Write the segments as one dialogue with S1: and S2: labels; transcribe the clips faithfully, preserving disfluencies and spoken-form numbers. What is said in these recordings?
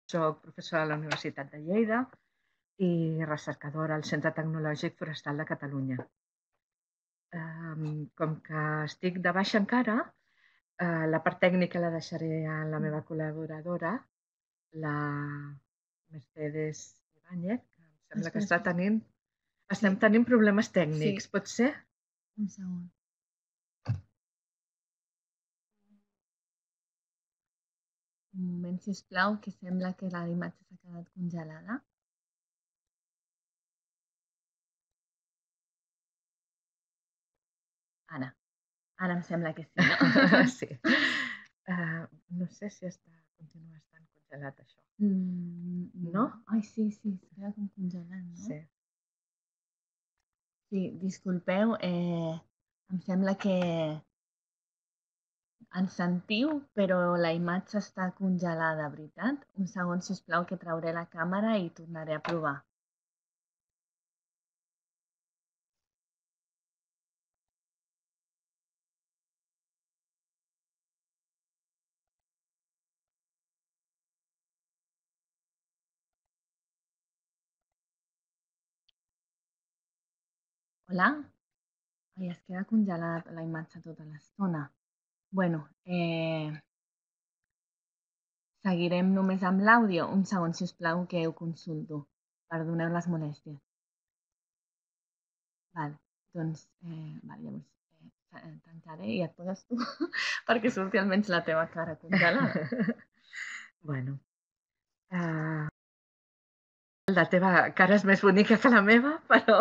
S1: Soc professora a la Universitat de Lleida i recercadora al Centre Tecnològic Forestal de Catalunya. Com que estic de baixa encara, la part tècnica la deixaré a la meva col·laboradora, la Mercedes Ibáñez, que em sembla que està tenint... Estem tenint problemes tècnics, pot ser?
S2: Un segon. Un moment, sisplau, que sembla que la imatge s'ha quedat congelada. Ara. Ara em sembla que sí, no?
S1: Sí. No sé si està, continua estant congelat, això. No?
S2: Ai, sí, sí, es queda com congelat, no?
S1: Sí.
S2: Sí, disculpeu, em sembla que ens sentiu, però la imatge està congelada, veritat? Un segon, sisplau, que trauré la càmera i tornaré a provar. Hola? Ai, es queda congelada la imatge tota l'estona. Bueno, eh... seguirem només amb l'àudio. Un segon, sisplau, que ho consulto. Perdoneu les molèsties. Vale, doncs, eh, vale, llavors eh, tancaré i et poses tu perquè surti almenys la teva cara congelada.
S1: Bueno. Uh, la teva cara és més bonica que la meva, però...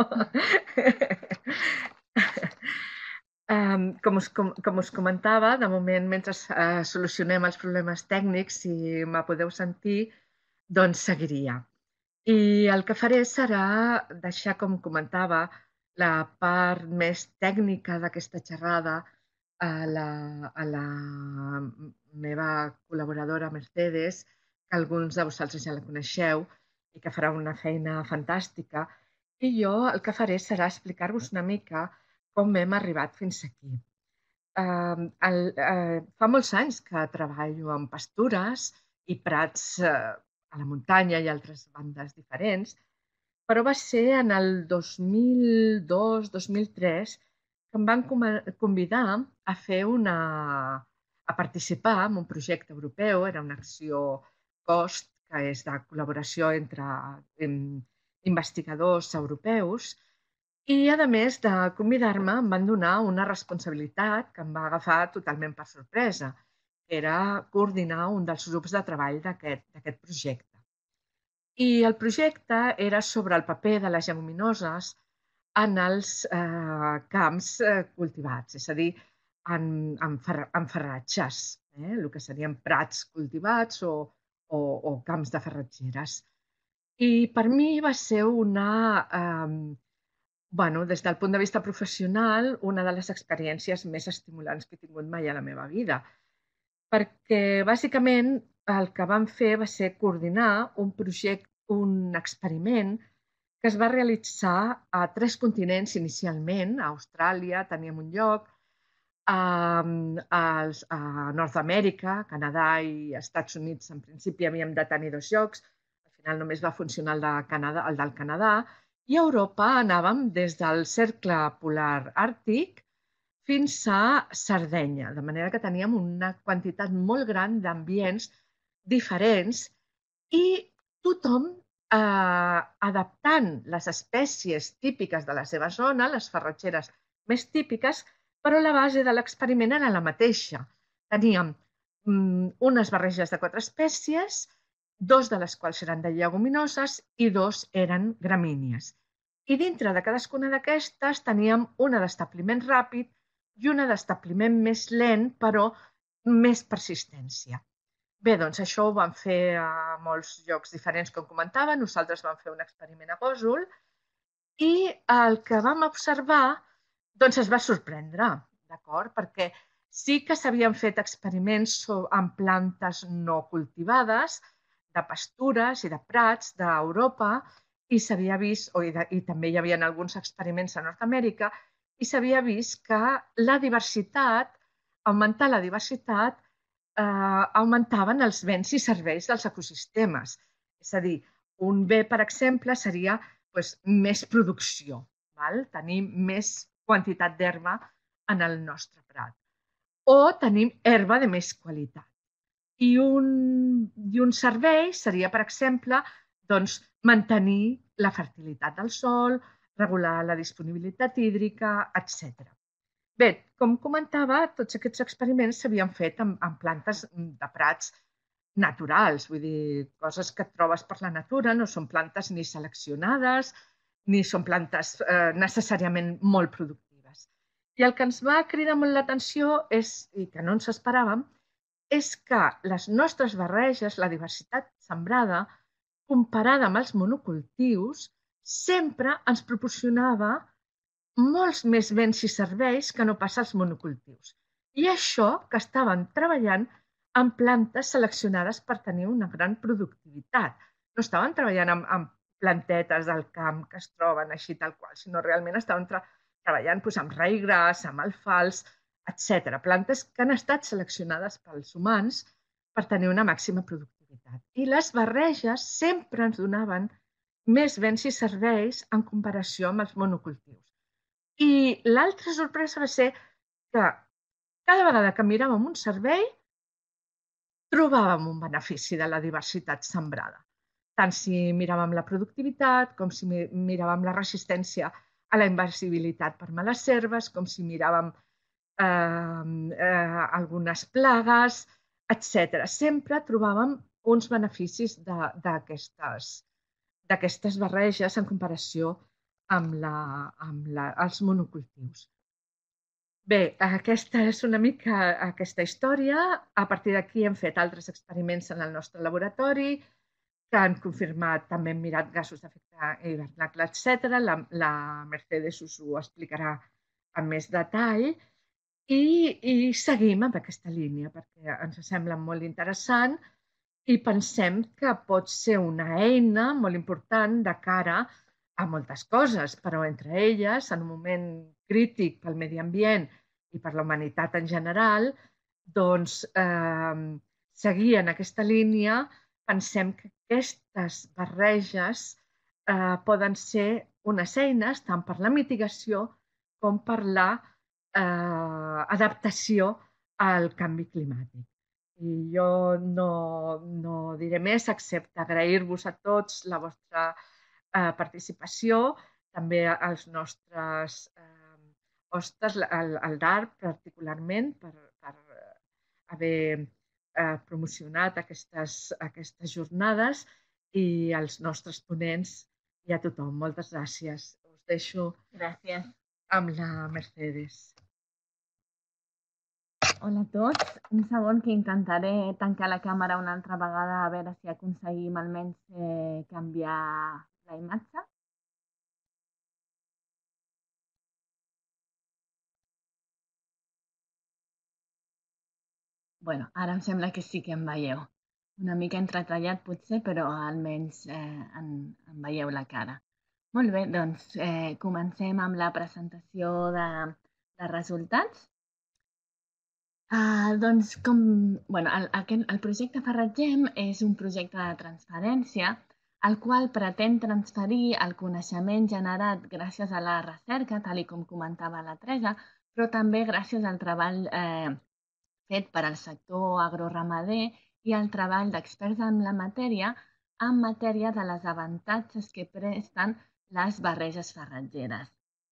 S1: um, com, us, com, com us comentava, de moment, mentre uh, solucionem els problemes tècnics, si me podeu sentir, doncs seguiria. I el que faré serà deixar, com comentava, la part més tècnica d'aquesta xerrada a la, a la meva col·laboradora Mercedes, que alguns de vosaltres ja la coneixeu i que farà una feina fantàstica. I jo el que faré serà explicar-vos una mica com hem arribat fins aquí. Uh, el, uh, fa molts anys que treballo en pastures i prats uh, a la muntanya i altres bandes diferents, però va ser en el dos mil dos dos mil tres que em van convidar a fer una... a participar en un projecte europeu, era una acció COST, que és de col·laboració entre investigadors europeus, i a més de convidar-me em van donar una responsabilitat que em va agafar totalment per sorpresa, que era coordinar un dels grups de treball d'aquest projecte. I el projecte era sobre el paper de les lleguminoses en els eh, camps eh, cultivats, és a dir, en, en, fer, en ferratges, eh, el que serien prats cultivats o, o, o camps de ferratgeres. I per mi va ser una, eh, bueno, des del punt de vista professional, una de les experiències més estimulants que he tingut mai a la meva vida, perquè bàsicament el que vam fer va ser coordinar un projecte, un experiment que es va realitzar a tres continents inicialment. A Austràlia teníem un lloc, a, a Nord-amèrica, Canadà i Estats Units en principi havíem de tenir dos llocs, al final només va funcionar el, de Canadà, el del Canadà, i a Europa anàvem des del cercle polar àrtic fins a Sardenya, de manera que teníem una quantitat molt gran d'ambients diferents i tothom eh, adaptant les espècies típiques de la seva zona, les farratgeres més típiques, però la base de l'experiment era la mateixa. Teníem mm, unes barreges de quatre espècies, dos de les quals eren de lleguminoses i dos eren gramínies. I dintre de cadascuna d'aquestes teníem una d'establiment ràpid i una d'establiment més lent, però més persistència. Bé, doncs això ho vam fer a molts llocs diferents, com comentava. Nosaltres vam fer un experiment a Gósol i el que vam observar doncs es va sorprendre, d'acord? Perquè sí que s'havien fet experiments amb plantes no cultivades, de pastures i de prats d'Europa, i s'havia vist, o i, de, i també hi havia alguns experiments a Nord-amèrica, i s'havia vist que la diversitat, augmentar la diversitat, eh, augmentaven els béns i serveis dels ecosistemes. És a dir, un bé, per exemple, seria doncs, més producció, val? Tenir més quantitat d'herba en el nostre prat. O tenim herba de més qualitat. I un, i un servei seria, per exemple, doncs, mantenir la fertilitat del sòl, regular la disponibilitat hídrica, etcètera. Bé, com comentava, tots aquests experiments s'havien fet amb, amb plantes de prats naturals, vull dir, coses que et trobes per la natura, no són plantes ni seleccionades, ni són plantes eh, necessàriament molt productives. I el que ens va cridar molt l'atenció és, i que no ens esperàvem, és que les nostres barreges, la diversitat sembrada, comparada amb els monocultius, sempre ens proporcionava molts més béns i serveis que no pas els monocultius. I això que estaven treballant amb plantes seleccionades per tenir una gran productivitat. No estaven treballant amb, amb plantetes del camp que es troben així tal qual, sinó realment estaven tra treballant doncs, amb raï gras, amb alfals, etcètera. Plantes que han estat seleccionades pels humans per tenir una màxima productivitat. I les barreges sempre ens donaven més béns i serveis en comparació amb els monocultius. I l'altra sorpresa va ser que cada vegada que miràvem un servei trobàvem un benefici de la diversitat sembrada. Tant si miràvem la productivitat, com si miràvem la resistència a la invasibilitat per males herbes, com si miràvem eh, eh, algunes plagues, etcètera. Sempre trobàvem uns beneficis d'aquestes d'aquestes barreges en comparació amb, la, amb la, els monocultius. Bé, aquesta és una mica aquesta història. A partir d'aquí hem fet altres experiments en el nostre laboratori que han confirmat, també hem mirat gasos d'efecte hivernacle, etcètera. La, la Mercedes us ho explicarà amb més detall. I, I seguim amb aquesta línia perquè ens sembla molt interessant i pensem que pot ser una eina molt important de cara a moltes coses, però entre elles, en un moment crític pel medi ambient i per la humanitat en general, doncs eh, seguir en aquesta línia, pensem que aquestes barreges eh, poden ser unes eines tant per la mitigació com per la eh, adaptació al canvi climàtic. I jo no, no diré més excepte agrair-vos a tots la vostra eh, participació, també als nostres eh, hostes, al, al D A R particularment, per, per haver eh, promocionat aquestes, aquestes jornades i als nostres ponents i a tothom. Moltes gràcies. Us deixo
S2: Gràcies.
S1: amb la Mercedes.
S2: Hola a tots. Un segon que intentaré tancar la càmera una altra vegada a veure si aconseguim almenys eh, canviar la imatge. Bueno, ara em sembla que sí que em veieu. Una mica entretallat potser, però almenys eh, en, en veieu la cara. Molt bé, doncs eh, comencem amb la presentació de, de resultats. Uh, doncs, com, bueno, el, el, el projecte Farratgem és un projecte de transferència el qual pretén transferir el coneixement generat gràcies a la recerca, tal com comentava la Teresa, però també gràcies al treball eh, fet per al sector agroramader i al treball d'experts en la matèria en matèria de les avantatges que presten les barreges farratgeres.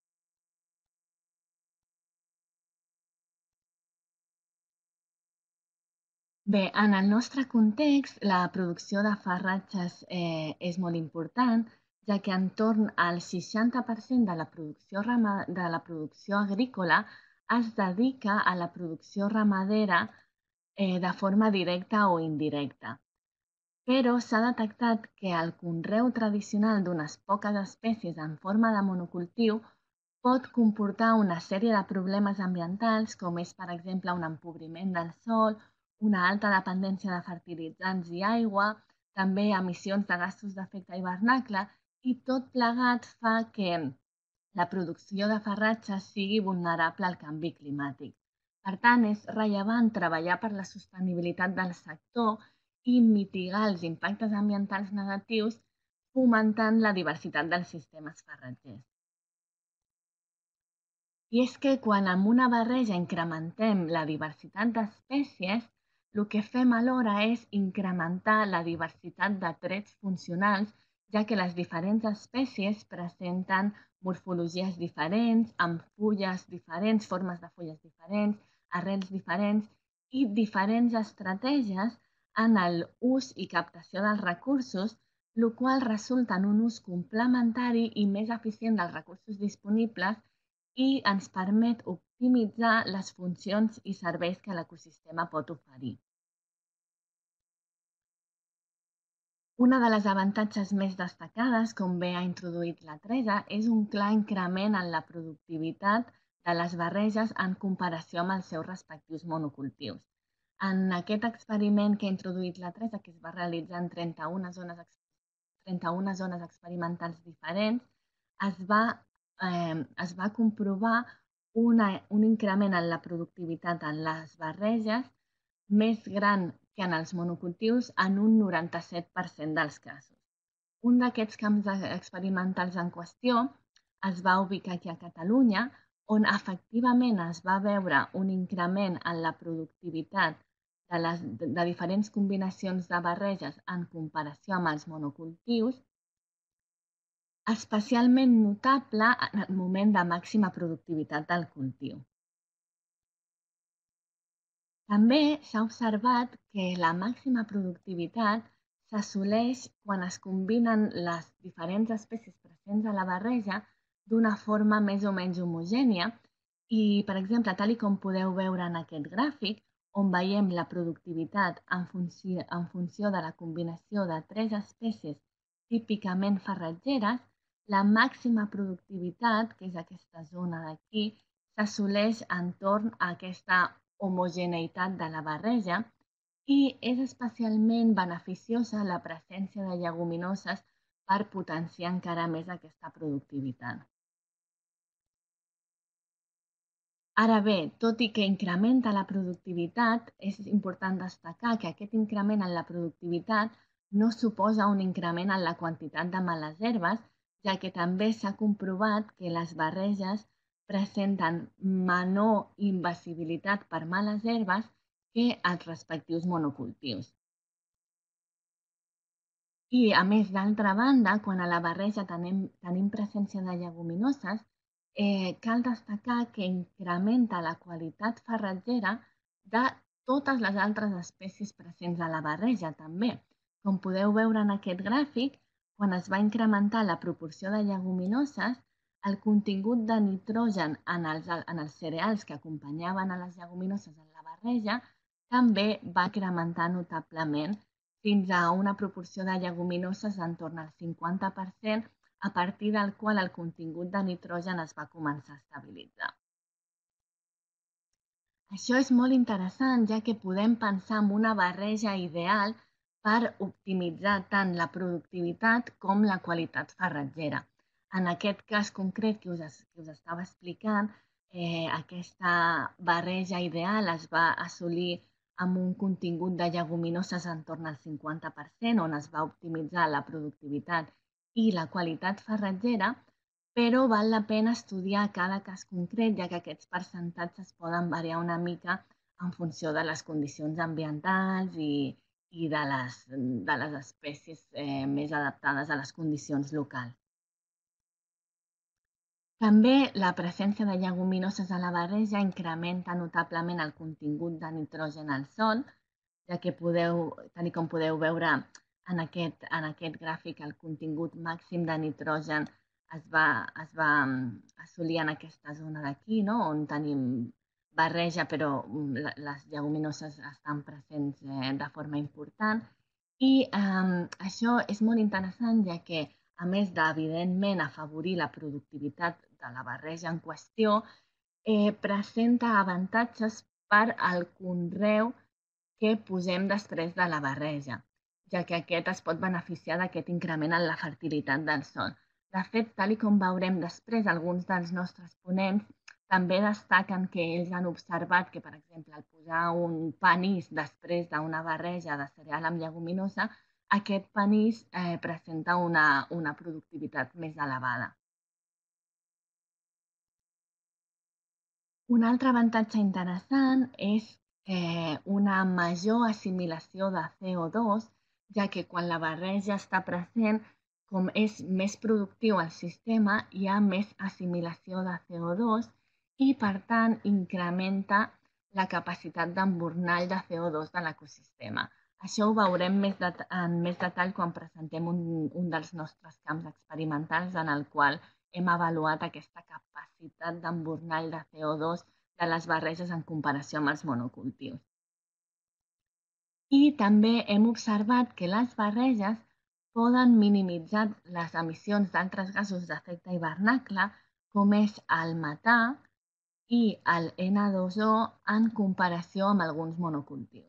S2: Bé, en el nostre context, la producció de farratges eh, és molt important, ja que entorn al seixanta per cent de la producció, de la producció agrícola es dedica a la producció ramadera eh, de forma directa o indirecta. Però s'ha detectat que el conreu tradicional d'unes poques espècies en forma de monocultiu pot comportar una sèrie de problemes ambientals, com és, per exemple, un empobriment del sòl, una alta dependència de fertilitzants i aigua, també emissions de gasos d'efecte hivernacle, i tot plegat fa que la producció de farratges sigui vulnerable al canvi climàtic. Per tant, és rellevant treballar per la sostenibilitat del sector i mitigar els impactes ambientals negatius fomentant la diversitat dels sistemes farratgers. I és que quan amb una barreja incrementem la diversitat d'espècies, el que fem alhora és incrementar la diversitat de trets funcionals, ja que les diferents espècies presenten morfologies diferents, amb fulles diferents, formes de fulles diferents, arrels diferents i diferents estratègies en l'ús i captació dels recursos, el qual resulta en un ús complementari i més eficient dels recursos disponibles i ens permet optimitzar les funcions i serveis que l'ecosistema pot oferir. Una de les avantatges més destacades, com bé ha introduït la Teresa, és un clar increment en la productivitat de les barreges en comparació amb els seus respectius monocultius. En aquest experiment que ha introduït la Teresa, que es va realitzar en trenta-una zones, trenta-una zones experimentals diferents, es va, eh, es va comprovar una, un increment en la productivitat en les barreges més gran que en els monocultius en un noranta-set per cent dels casos. Un d'aquests camps experimentals en qüestió es va ubicar aquí a Catalunya, on efectivament es va veure un increment en la productivitat de, les, de diferents combinacions de barreges en comparació amb els monocultius, especialment notable en el moment de màxima productivitat del cultiu. També s'ha observat que la màxima productivitat s'assoleix quan es combinen les diferents espècies presents a la barreja d'una forma més o menys homogènia i, per exemple, tal com podeu veure en aquest gràfic, on veiem la productivitat en funció, en funció de la combinació de tres espècies típicament farratgeres, la màxima productivitat, que és aquesta zona d'aquí, s'assoleix entorn a aquesta homogeneïtat de la barreja i és especialment beneficiosa la presència de lleguminoses per potenciar encara més aquesta productivitat. Ara bé, tot i que incrementa la productivitat, és important destacar que aquest increment en la productivitat no suposa un increment en la quantitat de males herbes, ja que també s'ha comprovat que les barreges presenten menor invasibilitat per males herbes que els respectius monocultius. I, a més, d'altra banda, quan a la barreja tenim, tenim presència de lleguminoses, eh, cal destacar que incrementa la qualitat farratgera de totes les altres espècies presents a la barreja, també. Com podeu veure en aquest gràfic, quan es va incrementar la proporció de lleguminoses, el contingut de nitrogen en els, en els cereals que acompanyaven a les lleguminoses en la barreja també va incrementar notablement fins a una proporció de lleguminoses d'entorn al cinquanta per cent, a partir del qual el contingut de nitrogen es va començar a estabilitzar. Això és molt interessant, ja que podem pensar en una barreja ideal per optimitzar tant la productivitat com la qualitat farratgera. En aquest cas concret que us, que us estava explicant, eh, aquesta barreja ideal es va assolir amb un contingut de lleguminoses entorn al cinquanta per cent, on es va optimitzar la productivitat i la qualitat farratgera, però val la pena estudiar cada cas concret, ja que aquests percentatges poden variar una mica en funció de les condicions ambientals i, i de, les, de les espècies eh, més adaptades a les condicions locals. També la presència de lleguminoses a la barreja incrementa notablement el contingut de nitrogen al sòl, ja que podeu, tal com podeu veure en aquest, en aquest gràfic, el contingut màxim de nitrogen es va, es va assolir en aquesta zona d'aquí, no? On tenim barreja, però les lleguminoses estan presents eh, de forma important. I eh, això és molt interessant, ja que a més d'evidentment afavorir la productivitat de la barreja en qüestió, eh, presenta avantatges per al conreu que posem després de la barreja, ja que aquest es pot beneficiar d'aquest increment en la fertilitat del sòl. De fet, tal com veurem després, alguns dels nostres ponents També destaquen que ells han observat que, per exemple, al posar un panís després d'una barreja de cereal amb lleguminosa, aquest panís eh, presenta una, una productivitat més elevada. Un altre avantatge interessant és eh, una major assimilació de C O dos, ja que quan la barreja està present, com és més productiu el sistema, hi ha més assimilació de C O dos i, per tant, incrementa la capacitat d'embornall de C O dos de l'ecosistema. Això ho veurem més en més detall quan presentem un, un dels nostres camps experimentals en el qual hem avaluat aquesta capacitat d'embornall de C O dos de les barreges en comparació amb els monocultius. I també hem observat que les barreges poden minimitzar les emissions d'altres gasos d'efecte hivernacle, com és el metà i el ena dos o, en comparació amb alguns monocultius.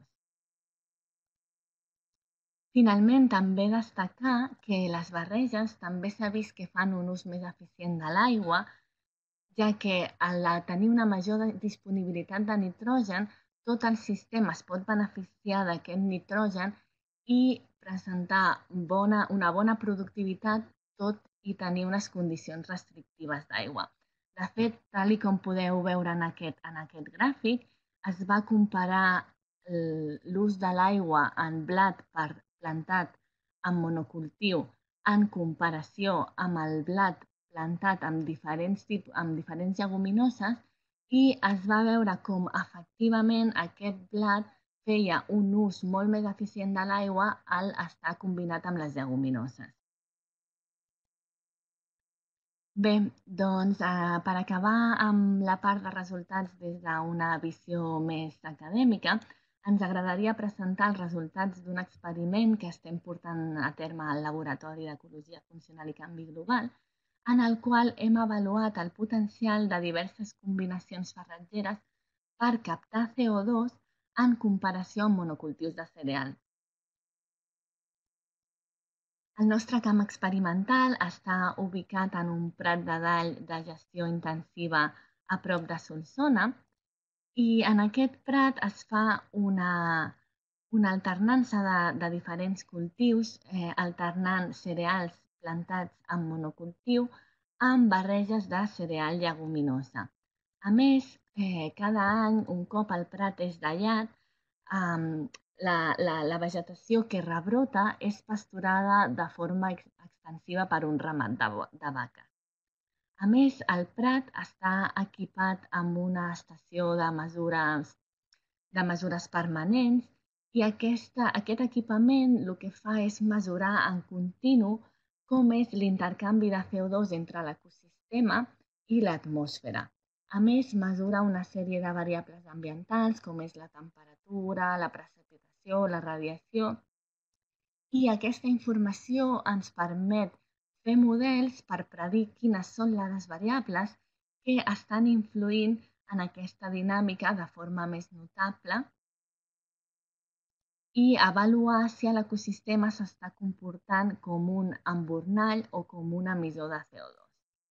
S2: Finalment, també destacar que les barreges també s'ha vist que fan un ús més eficient de l'aigua, ja que al tenir una major disponibilitat de nitrogen, tot el sistema es pot beneficiar d'aquest nitrogen i presentar bona, una bona productivitat, tot i tenir unes condicions restrictives d'aigua. De fet, tal com podeu veure en aquest, en aquest gràfic, es va comparar l'ús de l'aigua en blat per plantat en monocultiu en comparació amb el blat plantat amb diferents, tipus, amb diferents lleguminoses i es va veure com efectivament aquest blat feia un ús molt més eficient de l'aigua al estar combinat amb les lleguminoses. Bé, doncs eh, per acabar amb la part de resultats des d'una visió més acadèmica, ens agradaria presentar els resultats d'un experiment que estem portant a terme al Laboratori d'Ecologia Funcional i Canvi Global, en el qual hem avaluat el potencial de diverses combinacions farratgeres per captar C O dos en comparació amb monocultius de cereal. El nostre camp experimental està ubicat en un prat de dall de gestió intensiva a prop de Solsona i en aquest prat es fa una, una alternança de, de diferents cultius, eh, alternant cereals plantats en monocultiu amb barreges de cereal lleguminosa. A més, eh, cada any, un cop el prat és dallat, eh, la, la, la vegetació que rebrota és pasturada de forma ex extensiva per un ramat de, de vaques. A més, el prat està equipat amb una estació de mesures, de mesures permanents i aquesta, aquest equipament el que fa és mesurar en continu com és l'intercanvi de C O dos entre l'ecosistema i l'atmosfera. A més, mesura una sèrie de variables ambientals com és la temperatura, la precipitació, la radiació i aquesta informació ens permet fer models per predir quines són les variables que estan influint en aquesta dinàmica de forma més notable i avaluar si l'ecosistema s'està comportant com un embornall o com un emissor de C O dos.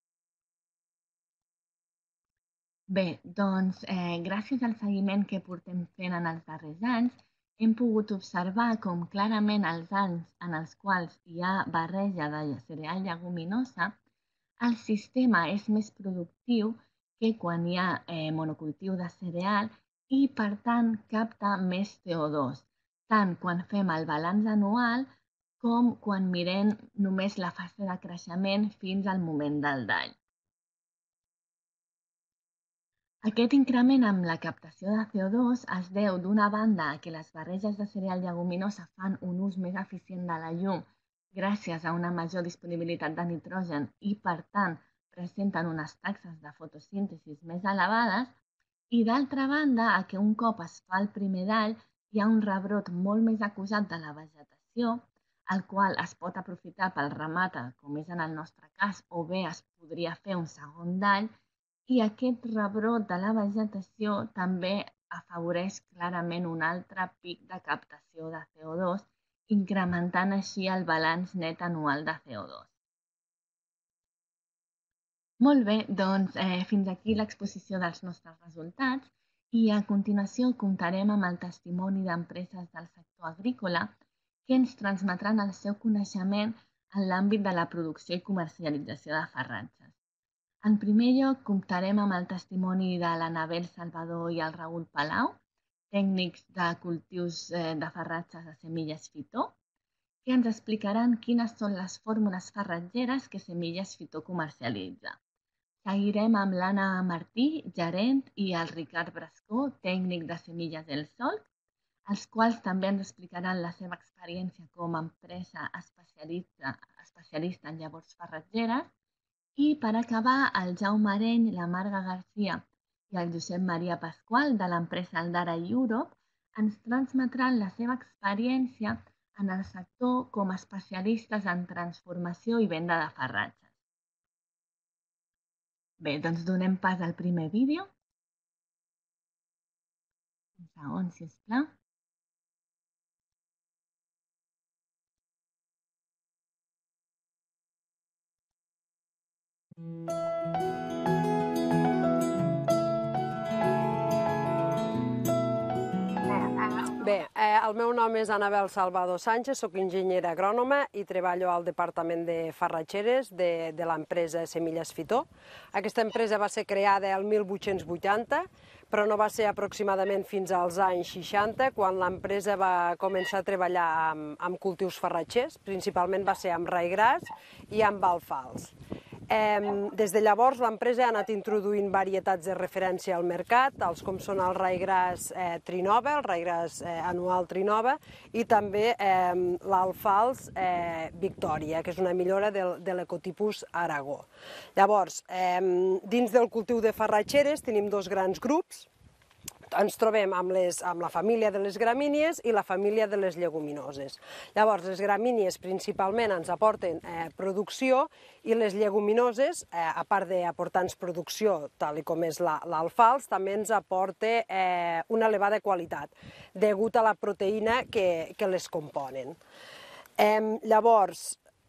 S2: Bé, doncs eh, gràcies al seguiment que portem fent en els darrers anys, hem pogut observar com clarament els anys en els quals hi ha barreja de cereal lleguminosa, el sistema és més productiu que quan hi ha eh, monocultiu de cereal i, per tant, capta més C O dos, tant quan fem el balanç anual com quan mirem només la fase de creixement fins al moment del dall. Aquest increment amb la captació de C O dos es deu, d'una banda, a que les barreges de cereal lleguminosa fan un ús més eficient de la llum gràcies a una major disponibilitat de nitrogen i, per tant, presenten unes taxes de fotosíntesi més elevades, i, d'altra banda, a que un cop es fa el primer dall hi ha un rebrot molt més acusat de la vegetació, el qual es pot aprofitar pel ramata, com és en el nostre cas, o bé es podria fer un segon dall, i aquest rebrot de la vegetació també afavoreix clarament un altre pic de captació de C O dos, incrementant així el balanç net anual de C O dos. Molt bé, doncs eh, fins aquí l'exposició dels nostres resultats i a continuació comptarem amb el testimoni d'empreses del sector agrícola que ens transmetran el seu coneixement en l'àmbit de la producció i comercialització de farratges. En primer lloc, comptarem amb el testimoni de l'Anabel Salvador i el Raül Palau, tècnics de cultius de farratges de Semilles Fitó, que ens explicaran quines són les fórmules farratgeres que Semilles Fitó comercialitza. Seguirem amb l'Anna Martí, gerent, i el Ricard Brascó, tècnic de Semilles del Sol, els quals també ens explicaran la seva experiència com a empresa especialista, especialista en llavors farratgeres. I per acabar, el Jaume Areny, la Marga Garcia i el Josep Maria Pasqual de l'empresa Aldara Europe ens transmetran la seva experiència en el sector com a especialistes en transformació i venda de farratges. Bé, doncs donem pas al primer vídeo. Un segon, sisplau.
S3: Bé, eh, el meu nom és Anabel Salvador Sánchez, soc enginyera agrònoma i treballo al Departament de Farratgeres de, de l'empresa Semilles Fitó. Aquesta empresa va ser creada el mil vuit-cents vuitanta, però no va ser aproximadament fins als anys seixanta, quan l'empresa va començar a treballar amb, amb cultius farratgers, principalment va ser amb raïgras i amb alfals. Eh, des de llavors l'empresa ha anat introduint varietats de referència al mercat, tals com són el raïgras eh, Trinova, el raïgras eh, anual Trinova, i també eh, l'alfals eh, Victòria, que és una millora de, de l'ecotipus Aragó. Llavors, eh, dins del cultiu de farratgeres tenim dos grans grups. Ens trobem amb, les, amb la família de les gramínies i la família de les lleguminoses. Llavors, les gramínies principalment ens aporten eh, producció i les lleguminoses, eh, a part d'aportar-nos producció, tal com és l'alfals, també ens aporta eh, una elevada qualitat, degut a la proteïna que, que les componen. Eh, llavors,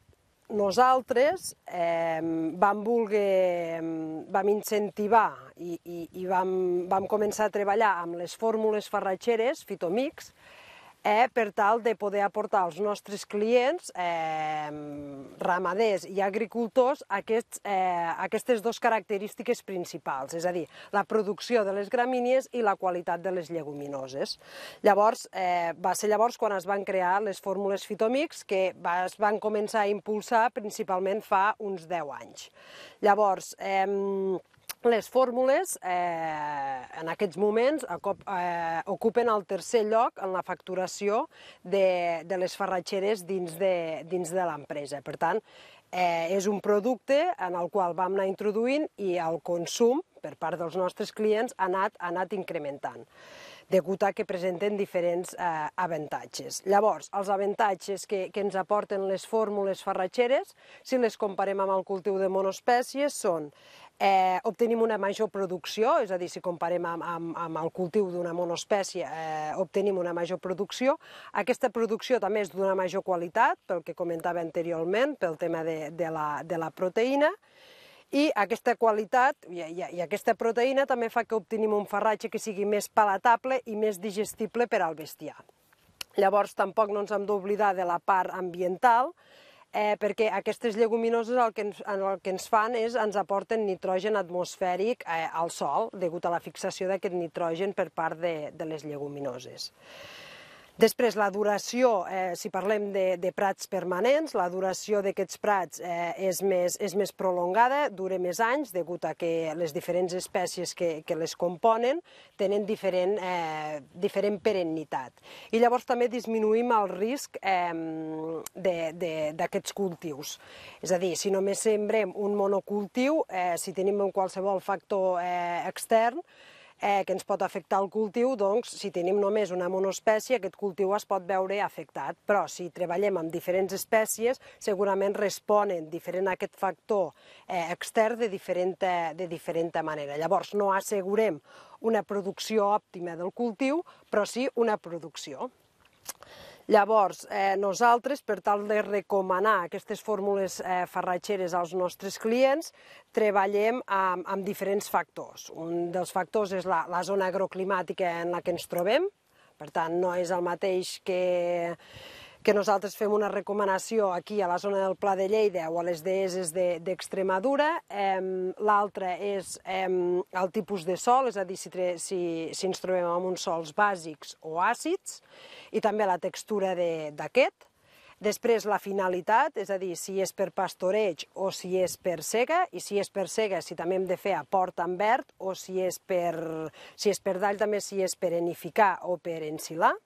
S3: nosaltres eh, vam voler, vam incentivar i, i, i vam, vam començar a treballar amb les fórmules farratgeres, Fitomix, eh, per tal de poder aportar als nostres clients, eh, ramaders i agricultors, aquests, eh, aquestes dues característiques principals, és a dir, la producció de les gramínies i la qualitat de les lleguminoses. Llavors, eh, va ser llavors quan es van crear les fórmules Fitomix, que va, es van començar a impulsar principalment fa uns deu anys. Llavors, eh, les fórmules, eh, en aquests moments, eh, ocupen el tercer lloc en la facturació de, de les farratgeres dins de, dins de l'empresa. Per tant, eh, és un producte en el qual vam anar introduint i el consum per part dels nostres clients ha anat, ha anat incrementant, degut a que presenten diferents eh, avantatges. Llavors, els avantatges que, que ens aporten les fórmules farratgeres, si les comparem amb el cultiu de monoespècies, són Eh, obtenim una major producció, és a dir, si comparem amb, amb, amb el cultiu d'una monoespècie, eh, obtenim una major producció. Aquesta producció també és d'una major qualitat, pel que comentava anteriorment, pel tema de, de, la, de la proteïna, i aquesta qualitat i, i, i aquesta proteïna també fa que obtenim un farratge que sigui més palatable i més digestible per al bestiar. Llavors, tampoc no ens hem d'oblidar de la part ambiental, Eh, perquè aquestes lleguminoses el que, ens, el que ens fan és ens aporten nitrogen atmosfèric eh, al sòl, degut a la fixació d'aquest nitrogen per part de, de les lleguminoses. Després, la duració, eh, si parlem de, de prats permanents, la duració d'aquests prats eh, és, més, és més prolongada, dura més anys, degut a que les diferents espècies que, que les componen tenen diferent, eh, diferent perennitat. I llavors també disminuïm el risc eh, d'aquests cultius. És a dir, si només sembrem un monocultiu, eh, si tenim qualsevol factor eh, extern, Eh, que ens pot afectar el cultiu, doncs, si tenim només una monoespècie, aquest cultiu es pot veure afectat. Però si treballem amb diferents espècies, segurament responen diferent a aquest factor eh, extern de diferent, de diferent manera. Llavors, no assegurem una producció òptima del cultiu, però sí una producció. Llavors, nosaltres, per tal de recomanar aquestes fórmules farratgeres als nostres clients, treballem amb diferents factors. Un dels factors és la zona agroclimàtica en la que ens trobem, per tant, no és el mateix que que nosaltres fem una recomanació aquí a la zona del Pla de Lleida o a les deeses d'Extremadura. L'altre és el tipus de sòl, és a dir, si ens trobem amb uns sòls bàsics o àcids, i també la textura d'aquest. Després, la finalitat, és a dir, si és per pastoreig o si és per sega, i si és per sega, si també hem de fer aport en verd, o si és per dall, també si és per enificar o per ensilar.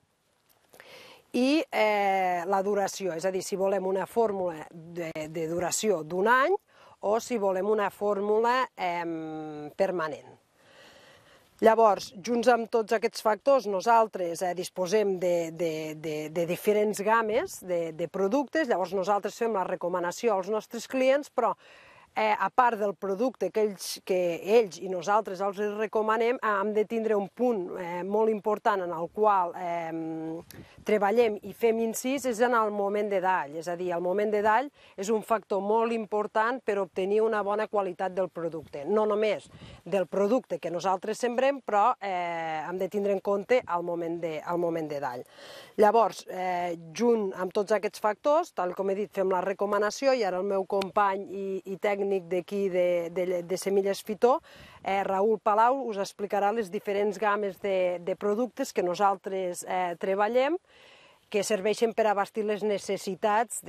S3: I la duració, és a dir, si volem una fórmula de duració d'un any o si volem una fórmula permanent. Llavors, junts amb tots aquests factors, nosaltres disposem de diferents games de productes, llavors nosaltres fem la recomanació als nostres clients, però a part del producte que ells i nosaltres els recomanem, hem de tindre un punt molt important en el qual treballem i fem incís, és en el moment de dall. És a dir, el moment de dall és un factor molt important per obtenir una bona qualitat del producte. No només del producte que nosaltres sembrem, però hem de tindre en compte el moment de dall. Llavors, junt amb tots aquests factors, tal com he dit, fem la recomanació i ara el meu company i tècnic d'aquí de Semilles Fitó, Raül Palau, us explicarà les diferents games de productes que nosaltres treballem, que serveixen per abastir les necessitats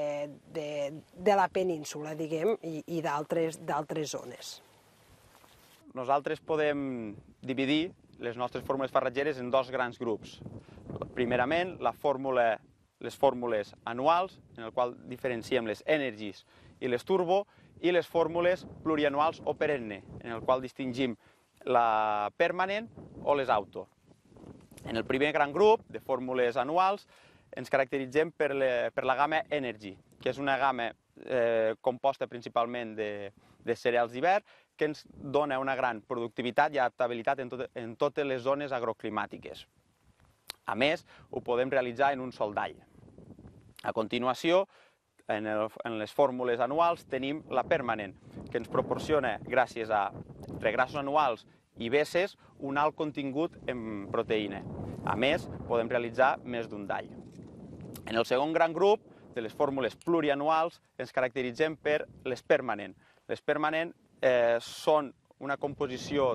S3: de la península, diguem, i d'altres zones.
S4: Nosaltres podem dividir les nostres fórmules farratgeres en dos grans grups. Primerament, les fórmules anuals, en el qual diferenciem les Energies i les Turbo, i les fórmules plurianuals o perenne, en el qual distingim la Permanent o les Auto. En el primer gran grup de fórmules anuals ens caracteritzem per la gamma Energy, que és una gamma composta principalment de cereals d'hivern, que ens dona una gran productivitat i adaptabilitat en totes les zones agroclimàtiques. A més, ho podem realitzar en un sol dall. A continuació, en les fórmules anuals tenim la Permanent, que ens proporciona, gràcies a regrassos anuals i veses, un alt contingut en proteïna. A més, podem realitzar més d'un dall. En el segon gran grup de les fórmules plurianuals ens caracteritzem per les Permanent. Les Permanent són una composició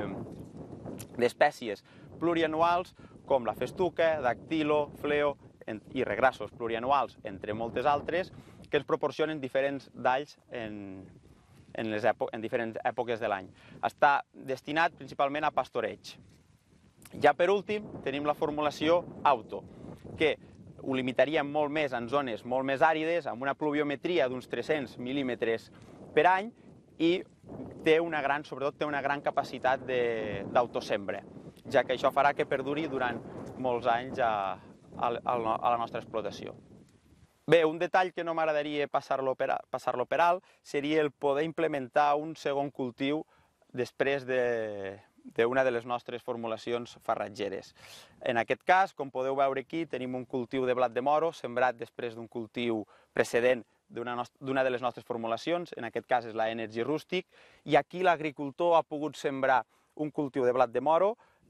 S4: d'espècies plurianuals com la festuca, dactilo, fleo i regrassos plurianuals, entre moltes altres, que ens proporcionen diferents dalls en diferents èpoques de l'any. Està destinat principalment a pastoreig. Ja per últim tenim la formulació Auto, que ho limitaríem molt més en zones molt més àrides, amb una pluviometria d'uns tres-cents mil·límetres per any, i té una gran, sobretot té una gran capacitat d'autosembra, ja que això farà que perduri durant molts anys a la nostra explotació. Bé, un detall que no m'agradaria passar-lo per alt seria el poder implementar un segon cultiu després d'una de les nostres formulacions farratgeres. En aquest cas, com podeu veure aquí, tenim un cultiu de blat de moro sembrat després d'un cultiu precedent d'una de les nostres formulacions, en aquest cas és la Energy Rústic, i aquí l'agricultor ha pogut sembrar un cultiu de blat de moro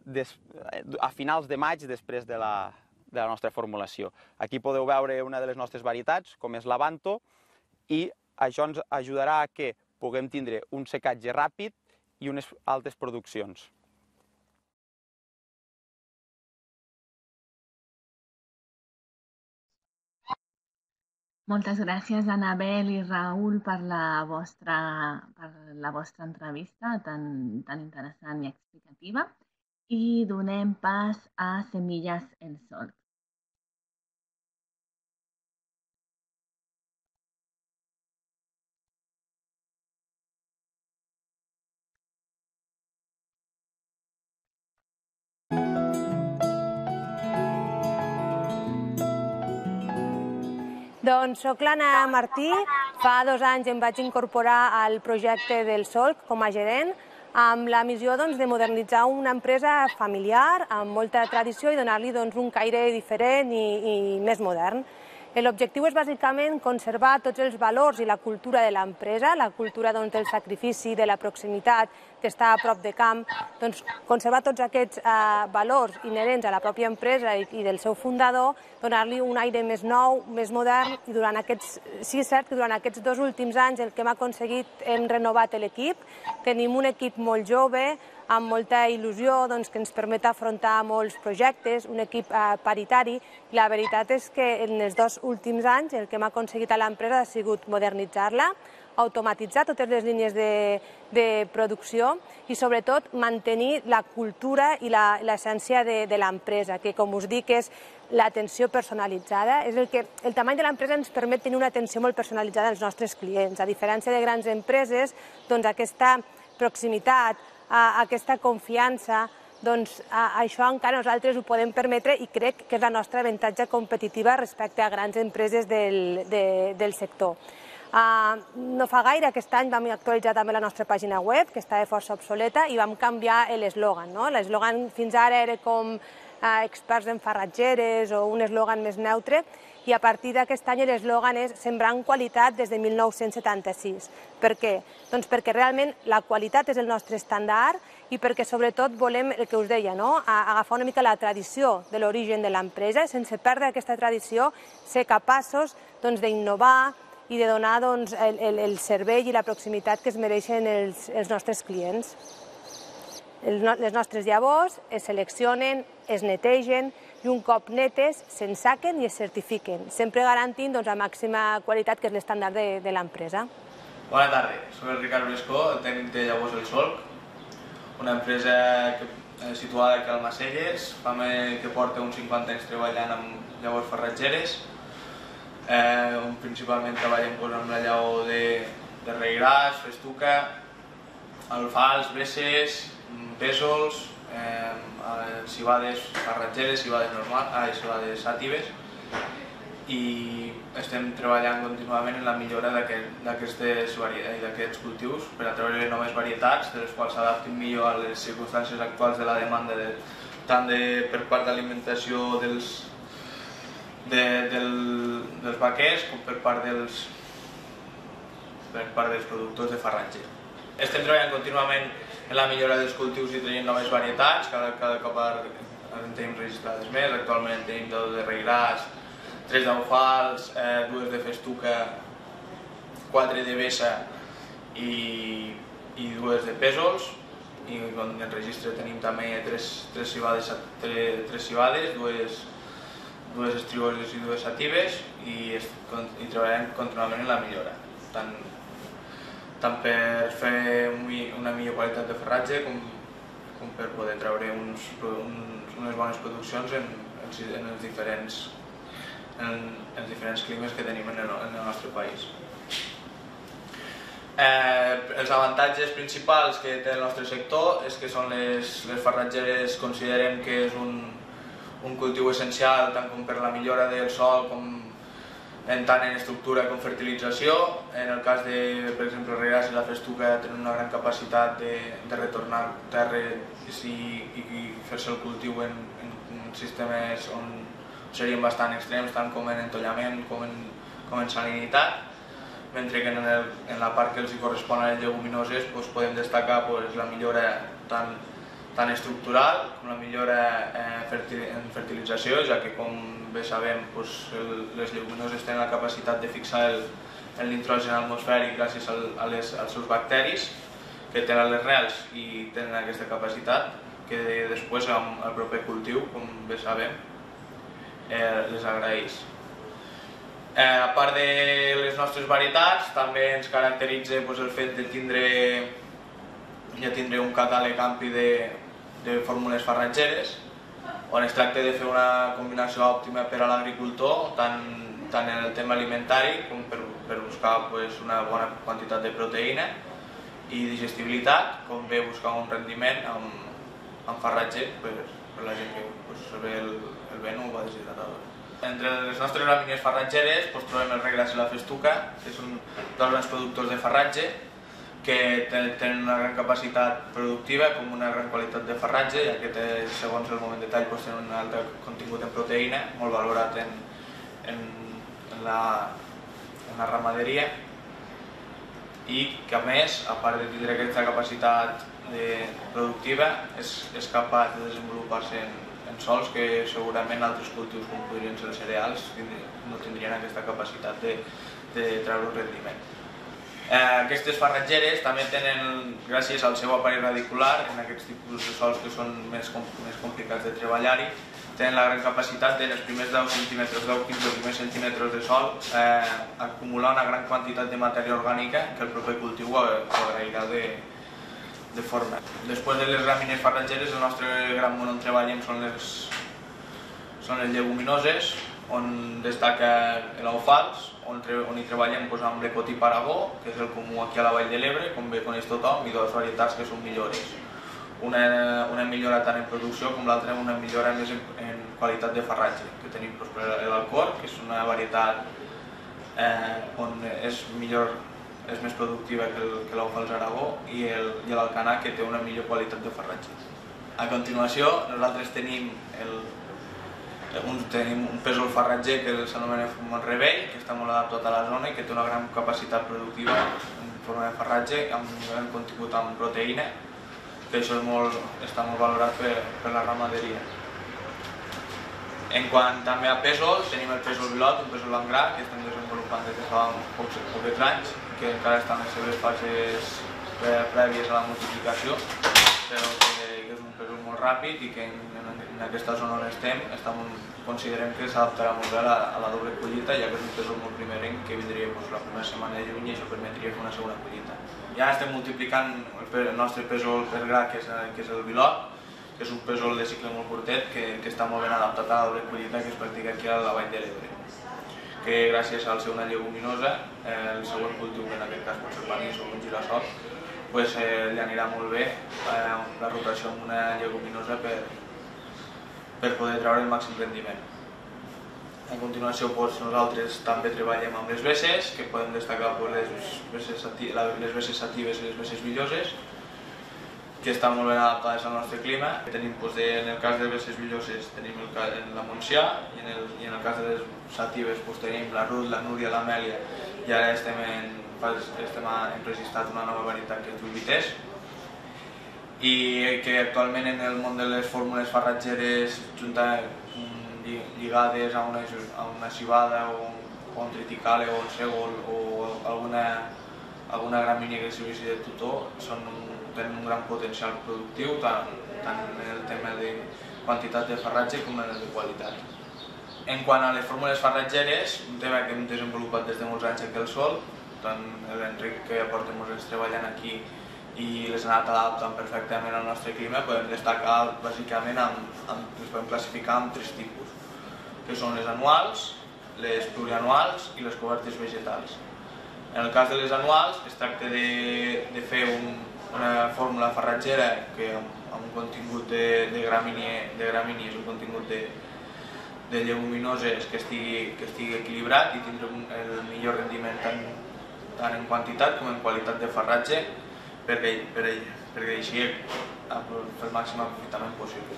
S4: a finals de maig després de la nostra formulació. Aquí podeu veure una de les nostres varietats, com és l'Avanto, i això ens ajudarà a que puguem tindre un secatge ràpid i unes altes produccions.
S2: Moltes gràcies, Anabel i Raül, per la vostra entrevista tan interessant i explicativa. I donem pas a Semilles El Solc.
S5: Doncs soc l'Anna Martí. Fa dos anys em vaig incorporar al projecte del Solc com a gerent. amb la missió de modernitzar una empresa familiar amb molta tradició i donar-li un caire diferent i més modern. L'objectiu és bàsicament conservar tots els valors i la cultura de l'empresa, la cultura del sacrifici, de la proximitat, que està a prop de camp, conservar tots aquests valors inherents a la pròpia empresa i del seu fundador, donar-li un aire més nou, més modern, i durant aquests, sí és cert que durant aquests dos últims anys el que hem aconseguit hem renovat l'equip, tenim un equip molt jove, amb molta il·lusió, que ens permet afrontar molts projectes, un equip paritari. La veritat és que en els dos últims anys el que hem aconseguit a l'empresa ha sigut modernitzar-la, automatitzar totes les línies de producció i sobretot mantenir la cultura i l'essència de l'empresa, que com us dic és l'atenció personalitzada. El tamany de l'empresa ens permet tenir una atenció molt personalitzada als nostres clients. A diferència de grans empreses, aquesta proximitat, aquesta confiança, doncs això encara nosaltres ho podem permetre i crec que és la nostra avantatge competitiva respecte a grans empreses del sector. No fa gaire, aquest any vam actualitzar també la nostra pàgina web, que estava força obsoleta, i vam canviar l'eslògan. L'eslògan fins ara era com experts en farratgeres o un eslògan més neutre, i a partir d'aquest any l'eslògan és sembrant qualitat des de mil nou-cents setanta-sis. Per què? Doncs perquè realment la qualitat és el nostre estàndard i perquè sobretot volem, el que us deia, agafar una mica la tradició de l'origen de l'empresa, sense perdre aquesta tradició, ser capaços d'innovar i de donar el servei i la proximitat que es mereixen els nostres clients. Les nostres llavors es seleccionen, es netegen i un cop netes s'ensaquen i es certifiquen, sempre garantint la màxima qualitat, que és l'estàndard de l'empresa.
S6: Bona tarda, soc el Ricard Brescó, el tècnic de Llavors El Solc, una empresa situada aquí a Almacelles, fa que porta uns cinquanta anys treballant amb llavors farratgeres. Principalment treballem amb la llavor de regràs, festuca, alfals, bresses, pèsols, cibades farratgeres, cibades sàtives, i estem treballant contínuament en la millora d'aquests cultius per a treure noves varietats, de les quals s'adaptin millor a les circumstàncies actuals de la demanda, tant per part d'alimentació dels vaquers com per part dels productors de farratge. Estem treballant contínuament en la millora dels cultius i traient noves varietats, cada cop en tenim registrades més. Actualment en tenim deu de regràs, tres d'alfals, dues de festuca, quatre de bessa i dues de pèsols. I en el registre tenim també tres cibades, dues estriboses i dues satives, i treballant contínuament en la millora, tant per fer una millor qualitat de farratge com per poder treure unes bones produccions en els diferents climes que tenim en el nostre país. Els avantatges principals que té el nostre sector és que les farratgeres considerem que és un cultiu essencial tant com per la millora del sòl com tant en estructura com fertilització. En el cas de, per exemple, el regràs i la festuca tenen una gran capacitat de retornar terra i fer-se el cultiu en sistemes on serien bastant extrems, tant com en entollament com en salinitat, mentre que en la part que els correspon a les lleguminoses podem destacar la millora tant estructural com la millora en fertilització, ja que, com bé sabem, les lleguminoses tenen la capacitat de fixar el nitrogen atmosfèric gràcies als seus bacteris que tenen les rels i tenen aquesta capacitat que després el proper cultiu, com bé sabem, les agraeix. A part de les nostres varietats, també ens caracteritza el fet de tindre un catàleg ampli de fórmules farratgeres, on es tracta de fer una combinació òptima per a l'agricultor, tant en el tema alimentari com per buscar una bona quantitat de proteïna i digestibilitat, com bé buscar un rendiment amb farratge per la gent que ve el vent o va deshidratador. Entre les nostres gramínies farratgeres trobem el regràs i la festuca, que són dos grans productors de farratge. que tenen una gran capacitat productiva com una gran qualitat de farratge, ja que té, segons el moment de tall tenen un alt contingut en proteïna, molt valorat en, en, en, la, en la ramaderia, i que a més, a part de tindre aquesta capacitat de, productiva, és, és capaç de desenvolupar-se en, en sols que segurament altres cultius com podrien ser els cereals no tindrien aquesta capacitat de, de treure un rendiment. Eh, aquestes farratgeres també tenen, gràcies al seu aparell radicular, en aquests tipus de sols que són més, més complicats de treballar-hi, tenen la gran capacitat de, en els primers deu centímetres, deu quinze primers centímetres de sol, eh, acumular una gran quantitat de matèria orgànica que el proper cultiu ho agrairà de, de forma. Després de les gramínies farratgeres, el nostre gran món on treballem són les, són les lleguminoses, on destaca l'alfals, on, on hi treballem doncs, amb l'ecotip Aragó, que és el comú aquí a la Vall de l'Ebre, com bé coneix tothom, i dues varietats que són millores. Una, una millora tant en producció com l'altra una millora més en, en qualitat de farratge, que tenim doncs, l'Alcor, que és una varietat eh, on és millor, és més productiva que l'Alfals Aragó, i l'Alcanar, que té una millor qualitat de farratge. A continuació, nosaltres tenim el Un, tenim un pèsol farratger que s'anomena Montrebell, que està molt adaptat a la zona i que té una gran capacitat productiva en forma de farratge, amb un gran contingut en proteïna, que això és molt, està molt valorat per, per la ramaderia. En quant també a pèsol, tenim el pèsol Vilot, un pèsol en gra, que estem desenvolupant des de fa pocs, pocs anys, que encara està en les seves fases prèvies a la multiplicació, però que és un pèsol molt ràpid i que en, en aquesta zona on estem, estem considerem que s'adaptarà molt bé a la, a la doble collita, ja que és un pèsol molt primerenc que vindria doncs, la primera setmana de juny i això permetria fer una segona collita. Ja estem multiplicant el, el nostre pèsol per gra, que és, que és el Vilot, que és un pèsol de cicle molt curtet que, que està molt ben adaptat a la doble collita que es practica aquí a la Vall de l'Ebre. Que gràcies al ser una lleguminosa, eh, el següent cultiu, que en aquest cas pot ser panís o un girassol, pues, eh, li anirà molt bé eh, la rotació amb una lleguminosa per, per poder treure el màxim rendiment. A continuació, doncs, nosaltres també treballem amb les besses, que podem destacar doncs, les, besses les besses satives i les besses villoses, que estan molt ben adaptades al nostre clima. Tenim, doncs, de, en el cas de besses villoses tenim el, la Montsià, i en el, i en el cas de les satives doncs, tenim la Ruth, la Núria, l'Amèlia, i ara estem en estem enregistrat una nova varietat que es diu Vitès, i que actualment en el món de les fórmules farratgeres lligades a una, a una civada o, o un triticale o un sègol o alguna, alguna gramínia que serveixi de tutor són, tenen un gran potencial productiu tant, tant en el tema de quantitat de farratge com en el de qualitat. En quant a les fórmules farratgeres, un tema que hem desenvolupat des de molts anys aquí al Sol, tant l'Enric que porta molts anys treballant aquí i les ha anat adaptant perfectament al nostre clima, podem destacar bàsicament, amb, amb, les podem classificar en tres tipus, que són les anuals, les plurianuals i les cobertes vegetals. En el cas de les anuals es tracta de, de fer un, una fórmula farratgera que amb, amb un contingut de, de gramínies, un contingut de, de lleguminoses que estigui, que estigui equilibrat i tindre un, el millor rendiment tant, tant en quantitat com en qualitat de farratge, perquè, per, perquè així fer el màxim aprofitament possible.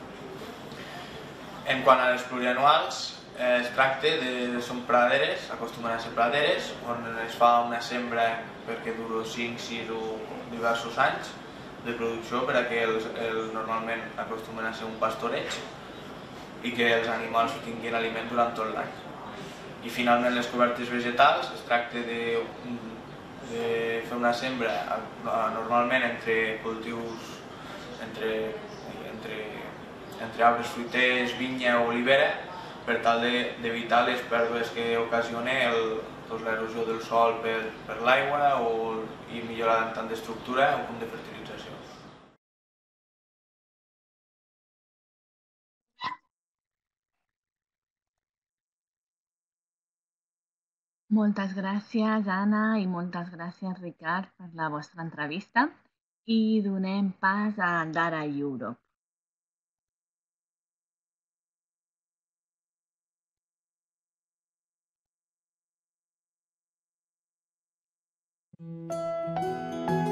S6: En quant a les plurianuals, eh, es tracta de, són praderes, acostumen a ser praderes, on es fa una sembra perquè dura cinc, sis o diversos anys de producció, perquè els, els normalment acostumen a ser un pastoreig i que els animals tinguin aliment durant tot l'any. I finalment les cobertes vegetals, es tracta de, de fer una sembra normalment entre cultius, entre, entre, entre arbres fruiters, vinya o olivera, per tal d'evitar les pèrdues que ocasiona l'erosió del sòl per, per l'aigua i millorar tant d'estructura com de fertilització.
S2: Moltes gràcies, Anna, i moltes gràcies, Ricard, per la vostra entrevista. I donem pas a Dara Europe.
S7: Mm.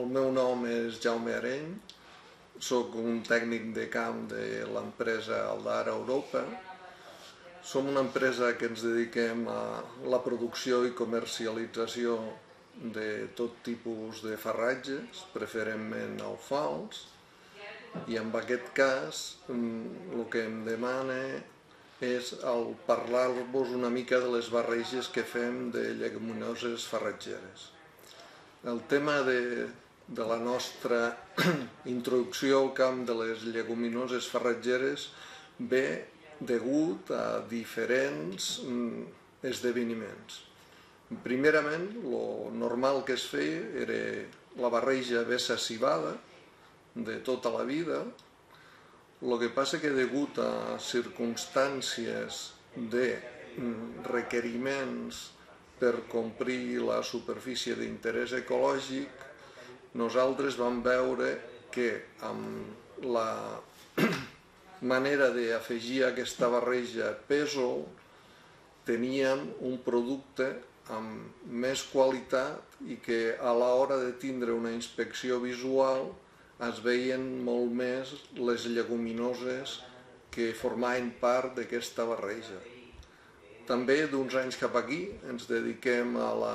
S7: el meu nom és Jaume Areny, soc un tècnic de camp de l'empresa Aldara Europa. Som una empresa que ens dediquem a la producció i comercialització de tot tipus de farratges, preferentment alfals, i en aquest cas el que em demana és el parlar-vos una mica de les barreges que fem de lleguminoses farratgeres. El tema de, de la nostra introducció al camp de les lleguminoses farratgeres ve degut a diferents esdeveniments. Primerament, el normal que es feia era la barreja vessa-civada de tota la vida. El que passa que degut a circumstàncies de requeriments per complir la superfície d'interès ecològic, nosaltres vam veure que amb la manera d'afegir aquesta barreja pèsol teníem un producte amb més qualitat i que a l'hora de tindre una inspecció visual es veien molt més les lleguminoses que formaven part d'aquesta barreja. També d'uns anys cap aquí ens dediquem a la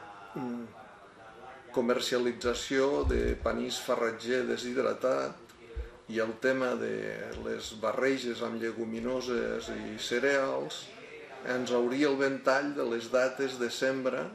S7: comercialització de panís farratger deshidratat i el tema de les barreges amb lleguminoses i cereals ens obria el ventall de les dates de sembra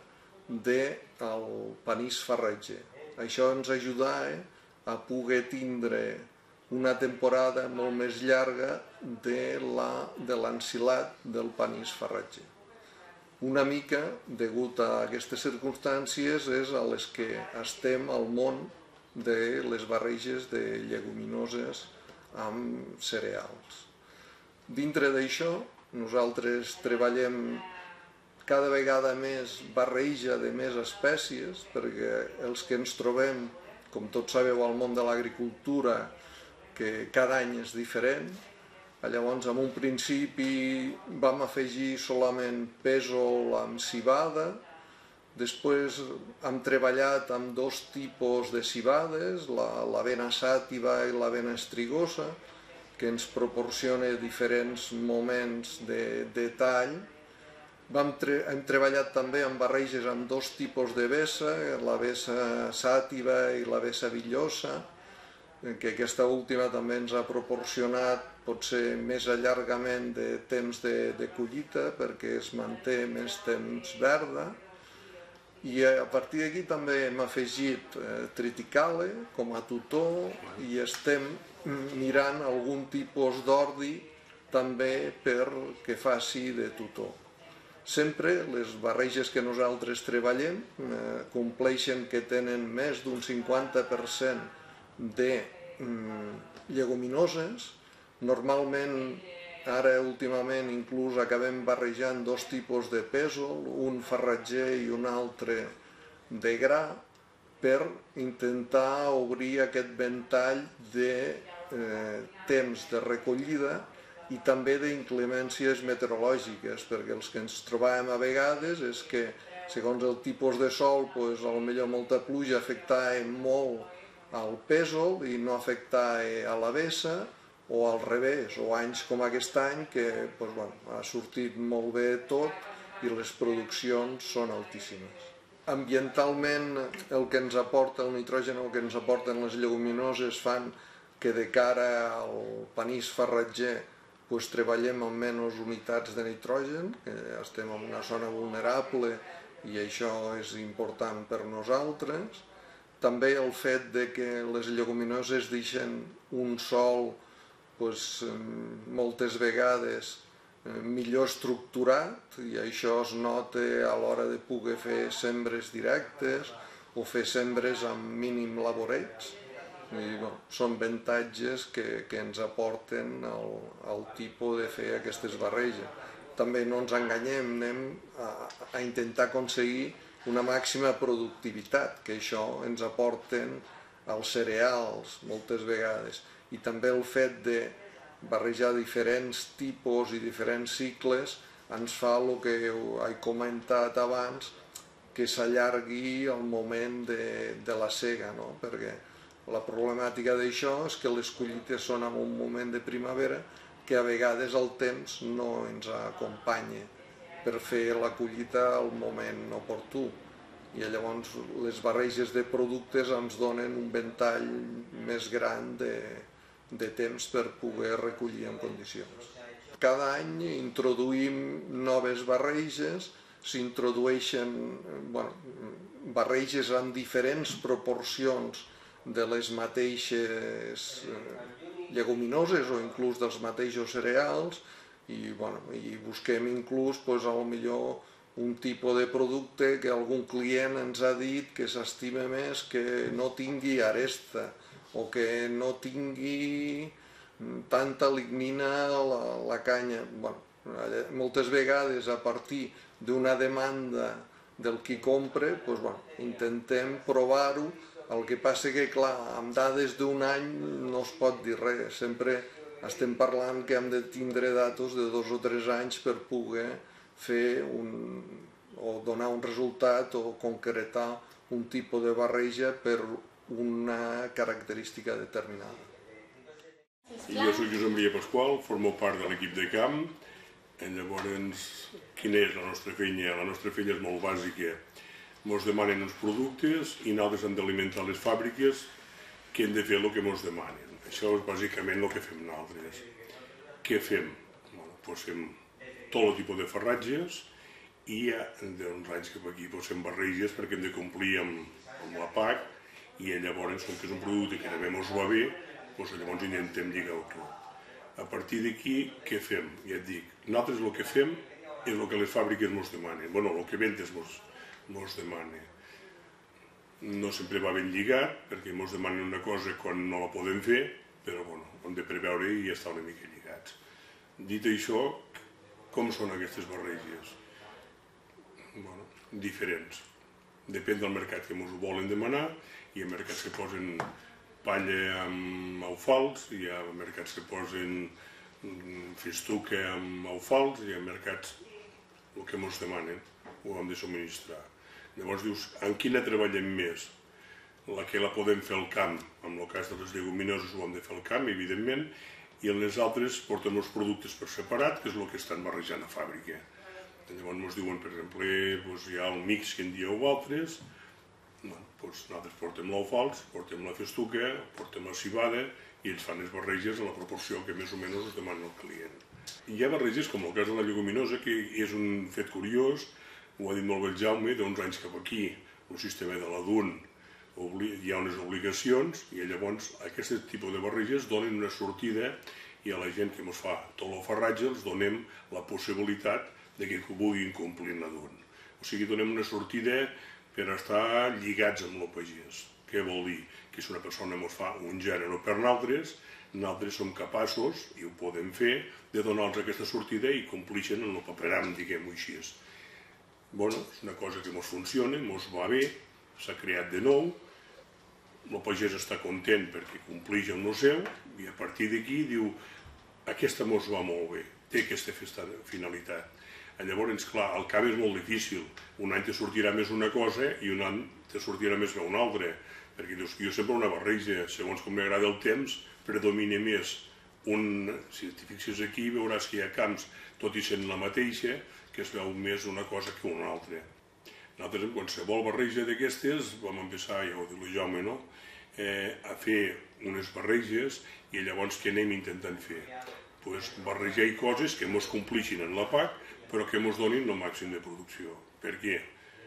S7: del panís farratger. Això ens ajudava a poder tindre una temporada molt més llarga de l'ensilat del panís farratger. Una mica, degut a aquestes circumstàncies, és a les que estem al món de les barreges de lleguminoses amb cereals. Dintre d'això, nosaltres treballem cada vegada més barreja de més espècies, perquè els que ens trobem, com tots sabeu, al món de l'agricultura, que cada any és diferent. Llavors, en un principi vam afegir solament pèsol amb civada, després hem treballat amb dos tipus de civades, l'avena sàtiva i l'avena estrigosa, que ens proporciona diferents moments de tall. Hem treballat també amb barreges amb dos tipus de vessa, la vessa sàtiva i la vessa villosa, que aquesta última també ens ha proporcionat potser més allargament de temps de collita perquè es manté més temps verda. I a partir d'aquí també hem afegit triticale com a tutor i estem mirant algun tipus d'ordi també perquè faci de tutor. Sempre les barreges que nosaltres treballem compleixen que tenen més d'un cinquanta per cent de lleguminoses. Normalment, ara últimament, inclús acabem barrejant dos tipus de pèsol, un farratger i un altre de gra, per intentar obrir aquest ventall de temps de recollida i també d'inclemències meteorològiques, perquè els que ens trobàvem a vegades és que, segons el tipus de sol, potser molta pluja afectava molt al pèsol i no afectava a la vessa, o al revés, o anys com aquest any, que ha sortit molt bé tot i les produccions són altíssimes. Ambientalment, el que ens aporta el nitrogen, el que ens aporten les lleguminoses, fan que de cara al panís farratger treballem amb menys unitats de nitrogen, que estem en una zona vulnerable i això és important per nosaltres. També el fet que les lleguminoses deixen un sòl moltes vegades millor estructurat i això es nota a l'hora de poder fer sembres directes o fer sembres amb mínim laboreig. Són avantatges que ens aporten el tipus de fer aquestes barreges. També no ens enganyem, anem a intentar aconseguir una màxima productivitat, que això ens aporten els cereals moltes vegades. I també el fet de barrejar diferents tipus i diferents cicles ens fa el que he comentat abans, que s'allargui el moment de, de la sega, no? Perquè la problemàtica d'això és que les collites són en un moment de primavera que a vegades el temps no ens acompanya per fer la collita al moment oportú. I llavors les barreges de productes ens donen un ventall més gran de, de temps per poder recollir en condicions. Cada any introduïm noves barreges, s'introdueixen bueno, barreges en diferents proporcions de les mateixes lleguminoses o inclús dels mateixos cereals i, bueno, i busquem inclús pues, a lo millor un tipus de producte que algun client ens ha dit que s'estima més que no tingui aresta o que no tingui tanta lignina a la, la canya. Bueno, moltes vegades a partir d'una demanda del qui compra pues, bueno, intentem provar-ho. El que passa que, clar, amb dades d'un any no es pot dir res. Sempre estem parlant que hem de tindre datos de dos o tres anys per poder fer un, o donar un resultat o concretar un tipus de barreja per una característica determinada.
S8: Jo soc Josep Maria Pasqual, formo part de l'equip de camp. Llavors, quina és la nostra feina? La nostra feina és molt bàsica. Ens demanen uns productes i nosaltres hem d'alimentar les fàbriques que hem de fer el que ens demanen. Això és bàsicament el que fem nosaltres. Què fem? Bueno, doncs fem tot el tipus de farratges i hi ha uns anys cap aquí doncs fem barreges perquè hem de complir amb, amb la P A C i llavors, com que és un producte que també ens va bé, doncs llavors intentem lligar-ho tot. A partir d'aquí, què fem? Ja et dic, nosaltres el que fem és el que les fàbriques ens demanen. Bueno, el que ventes ens ens demana. No sempre va ben lligat, perquè ens demanen una cosa quan no la podem fer, però bueno, hem de preveure i estar una mica lligats. Dit això, com són aquestes barreges? Bueno, diferents. Depèn del mercat que ens ho volen demanar, hi ha mercats que posen palla amb eufals, hi ha mercats que posen festuca amb eufals, hi ha mercats el que ens demanen, ho hem de subministrar. Llavors dius, en quina treballem més? La que la podem fer al camp, en el cas de les lleguminoses ho hem de fer al camp, evidentment, i en les altres portem els productes per separat, que és el que estan barrejant a fàbrica. Llavors ens diuen, per exemple, hi ha el mix que en dieu altres, nosaltres portem l'eufals, portem la festuca, portem la cibada, i ells fan les barreges a la proporció que més o menys us demana el client. Hi ha barreges, com el cas de la lleguminosa, que és un fet curiós, ho ha dit molt bé el Jaume, d'uns anys cap aquí, el sistema de l'A D U N, hi ha unes obligacions i llavors aquest tipus de barreges donen una sortida i a la gent que ens fa tot el farratge els donem la possibilitat de que puguin complir l'A D U N. O sigui, donem una sortida per estar lligats amb el pagès. Què vol dir? Que si una persona ens fa un gènere per nosaltres, nosaltres som capaços, i ho podem fer, de donar-los aquesta sortida i complixen en el paperam, diguem-ho així. Bueno, és una cosa que ens funciona, ens va bé, s'ha creat de nou, el pagès està content perquè complix amb el seu i a partir d'aquí diu aquesta ens va molt bé, té aquesta finalitat. Llavors, clar, el camp és molt difícil, un any te sortirà més una cosa i un any te sortirà més una altra, perquè dius, jo sempre una barreja, segons com m'agrada el temps, predomina més un, si t'hi fixes aquí veuràs que hi ha camps, tot i sent la mateixa, que es veu més una cosa que una altra. Nosaltres, en qualsevol barreja d'aquestes, vam empezar, ja ho diu el Jaume, no? a fer unes barreges i llavors què anem intentant fer? Pues barrejar coses que ens complixin en la P A C, però que ens donin el màxim de producció. Per què?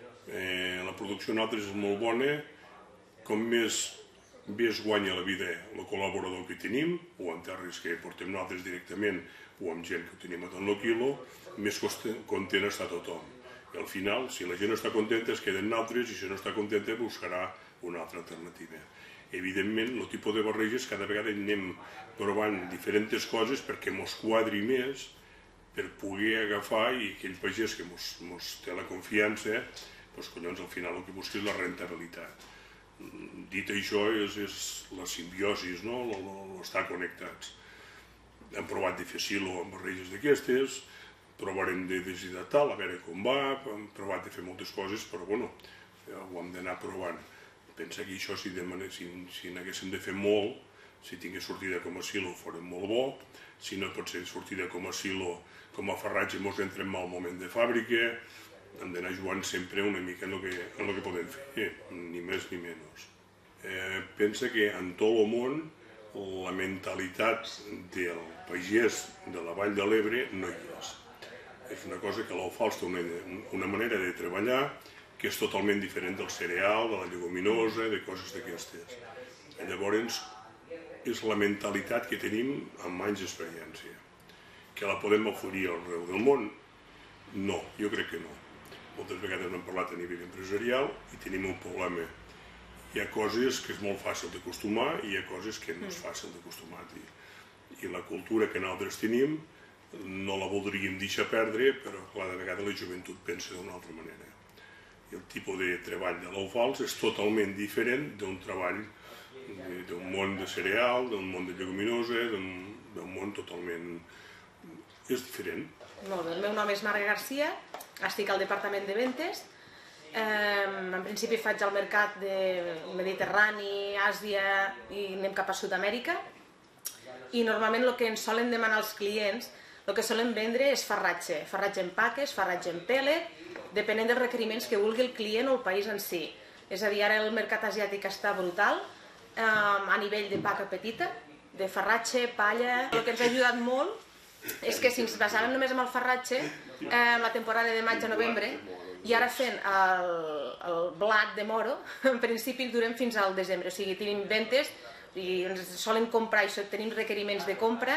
S8: La producció nosaltres és molt bona, com més bé es guanya la vida el col·laborador que tenim, o en terres que portem nosaltres directament, o amb gent que ho tenim a tot el quilo, més content està tothom. I al final, si la gent està contenta, es queden nosaltres, i si no està contenta, buscarà una altra alternativa. Evidentment, el tipus de barreges, cada vegada anem provant diferents coses perquè ens quadri més, per poder agafar i aquell pagès que ens té la confiança, doncs, collons, al final el que busca és la rentabilitat. Dit això, és la simbiosi, estar connectats. Hem provat de fer silo amb barreges d'aquestes, provarem de deshidratar, a veure com va, hem provat de fer moltes coses, però bueno, ho hem d'anar provant. Pensa que això, si n'haguéssim de fer molt, si tingués sortida com a silo, fora molt bo. Si no pot ser sortida com a silo, com a farratge, ens entrem mal moment de fàbrica. Hem d'anar jugant sempre una mica en el que podem fer, ni més ni menys. Pensa que en tot el món la mentalitat del pagès de la Vall de l'Ebre no hi és. És una cosa que l'Alfals té una manera de treballar que és totalment diferent del cereal, de la lleguminosa, de coses d'aquestes. Llavors, és la mentalitat que tenim amb anys d'experiència. Que la podem oferir arreu del món? No, jo crec que no. Moltes vegades n'hem parlat a nivell empresarial i tenim un problema. Hi ha coses que és molt fàcil d'acostumar i hi ha coses que no és fàcil d'acostumar. I la cultura que nosaltres tenim no la voldríem deixar perdre, però cada vegada la joventut pensa d'una altra manera. I el tipus de treball de l'Alfals és totalment diferent d'un treball d'un món de cereal, d'un món de lleguminosa, d'un món totalment... és diferent.
S9: Molt bé, el meu nom és Marga Garcia, estic al Departament de Ventes. En principi faig el mercat mediterrani, Àsia i anem cap a Sud-amèrica. I normalment el que ens solen demanar els clients, el que solen vendre és farratge, farratge en paques, farratge en pellet, depenent dels requeriments que vulgui el client o el país en si. És a dir, ara el mercat asiàtic està brutal, a nivell de paca petita, de farratge, palla. El que ens ha ajudat molt és que si ens basàvem només en el farratge, en la temporada de maig a novembre, i ara fent el blat de moro, en principi durem fins al desembre, o sigui, tenim ventes i ens solen comprar, i tenim requeriments de compra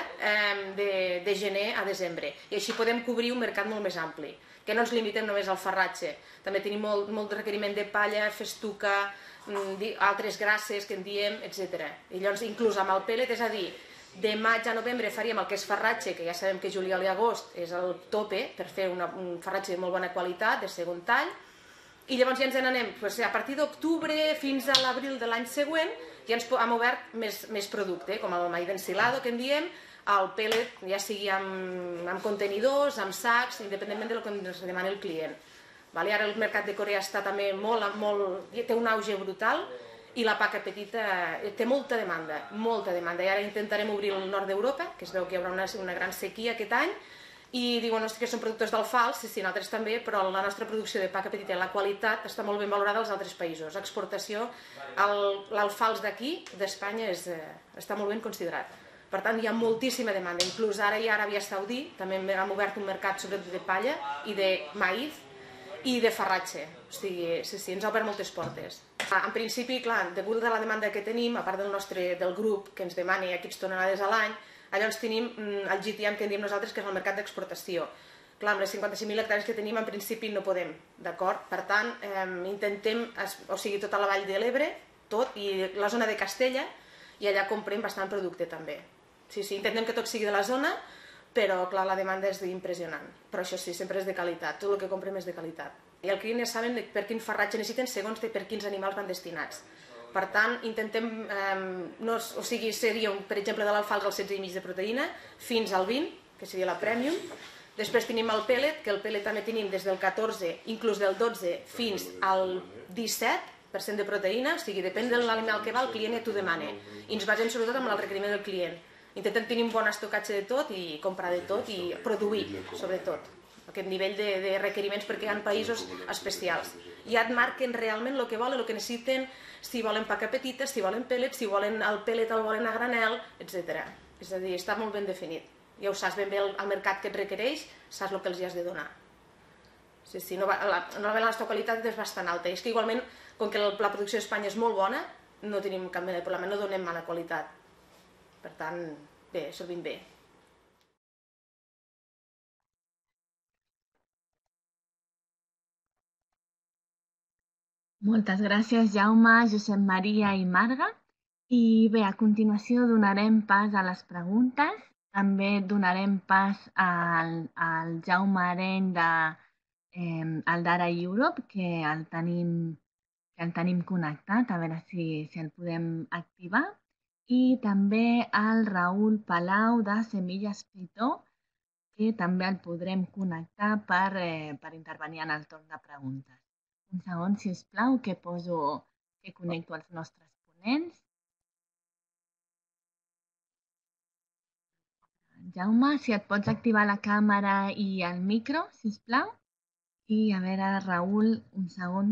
S9: de gener a desembre, i així podem cobrir un mercat molt més ampli, que no ens limitem només al farratge. També tenim molt de requeriment de palla, festuca, altres grasses que en diem, etcètera. I llavors, inclús amb el pellet, és a dir, de maig a novembre faríem el que és farratge, que ja sabem que juliol i agost és el tope per fer un farratge de molt bona qualitat, de segon tall, i llavors ja ens n'anem, a partir d'octubre fins a l'abril de l'any següent, ja ens hem obert més producte, com el maïs ensilado, que en diem, el pellet, ja sigui amb contenidors, amb sacs, independentment del que ens demani el client. Ara el mercat de Corea està també molt, té un auge brutal, i la paca petita té molta demanda, molta demanda. I ara intentarem obrir el nord d'Europa, que es veu que hi haurà una gran sequia aquest any, i diuen que són productors d'Alfals, sí, nosaltres també, però la nostra producció de paca petita i la qualitat està molt ben valorada als altres països. Exportació, l'Alfals d'aquí, d'Espanya, està molt ben considerat. Per tant, hi ha moltíssima demanda. Inclús ara hi ha Aràbia Saudí, també hem obert un mercat sobretot de palla i de maïs i de farratge. O sigui, sí, sí, ens ha obert moltes portes. En principi, clar, degut a la demanda que tenim, a part del nostre del grup, que ens demani equips tonelades a l'any, llavors tenim el G T M que en diem nosaltres, que és el mercat d'exportació. Clar, amb les cinquanta-cinc mil hectàrees que tenim, en principi no podem, d'acord? Per tant, intentem, o sigui, tota la vall de l'Ebre, tot, i la zona de Castella, i allà comprem bastant producte també. Sí, sí, intentem que tot sigui de la zona, però, clar, la demanda és impressionant. Però això sí, sempre és de qualitat, tot el que comprem és de qualitat. I el client ja saben per quin farratge necessiten segons per quins animals van destinats. Per tant, intentem, o sigui, seria, per exemple, de l'Alfals el setze i mig de proteïna, fins al vint, que seria la Premium. Després tenim el pellet, que el pellet també tenim des del catorze, inclús del dotze, fins al disset per cent de proteïna, o sigui, depèn de l'animal que va, el client ja t'ho demana. I ens basem sobretot en el requeriment del client. Intentem tenir un bon estocatge de tot i comprar de tot i produir, sobretot. Aquest nivell de requeriments, perquè hi ha països especials. Ja et marquen realment el que volen, el que necessiten, si volen paca petita, si volen pellet, si volen el pellet el volen a granel, etcètera. És a dir, està molt ben definit. Ja ho saps ben bé el mercat que et requereix, saps el que els hi has de donar. Sí, sí, normalment la nostra qualitat és bastant alta. I és que igualment, com que la producció d'Espanya és molt bona, no tenim cap mena de problema, no donem mala qualitat. Per tant, bé, servim bé.
S2: Moltes gràcies, Jaume, Josep Maria i Marga. I bé, a continuació donarem pas a les preguntes. També donarem pas al Jaume Areny d'Ara Europe, que el tenim connectat, a veure si el podem activar. I també al Raül Palau de Semilles Fitó, que també el podrem connectar per, eh, per intervenir en el torn de preguntes. Un segon, si us plau, que poso, que connecto els nostres ponents. Jaume, si et pots activar la càmera i el micro, si us plau. I a veure, Raül, un segon.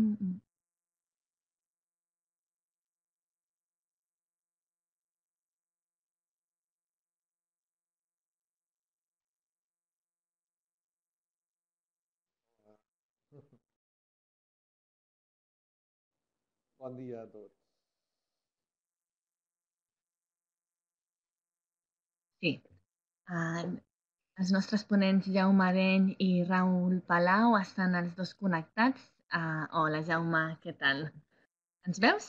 S7: Bon dia a tots.
S2: Sí. Uh, els nostres ponents Jaume Areny i Raül Palau estan els dos connectats. Uh, hola, Jaume, què tal? Ens veus?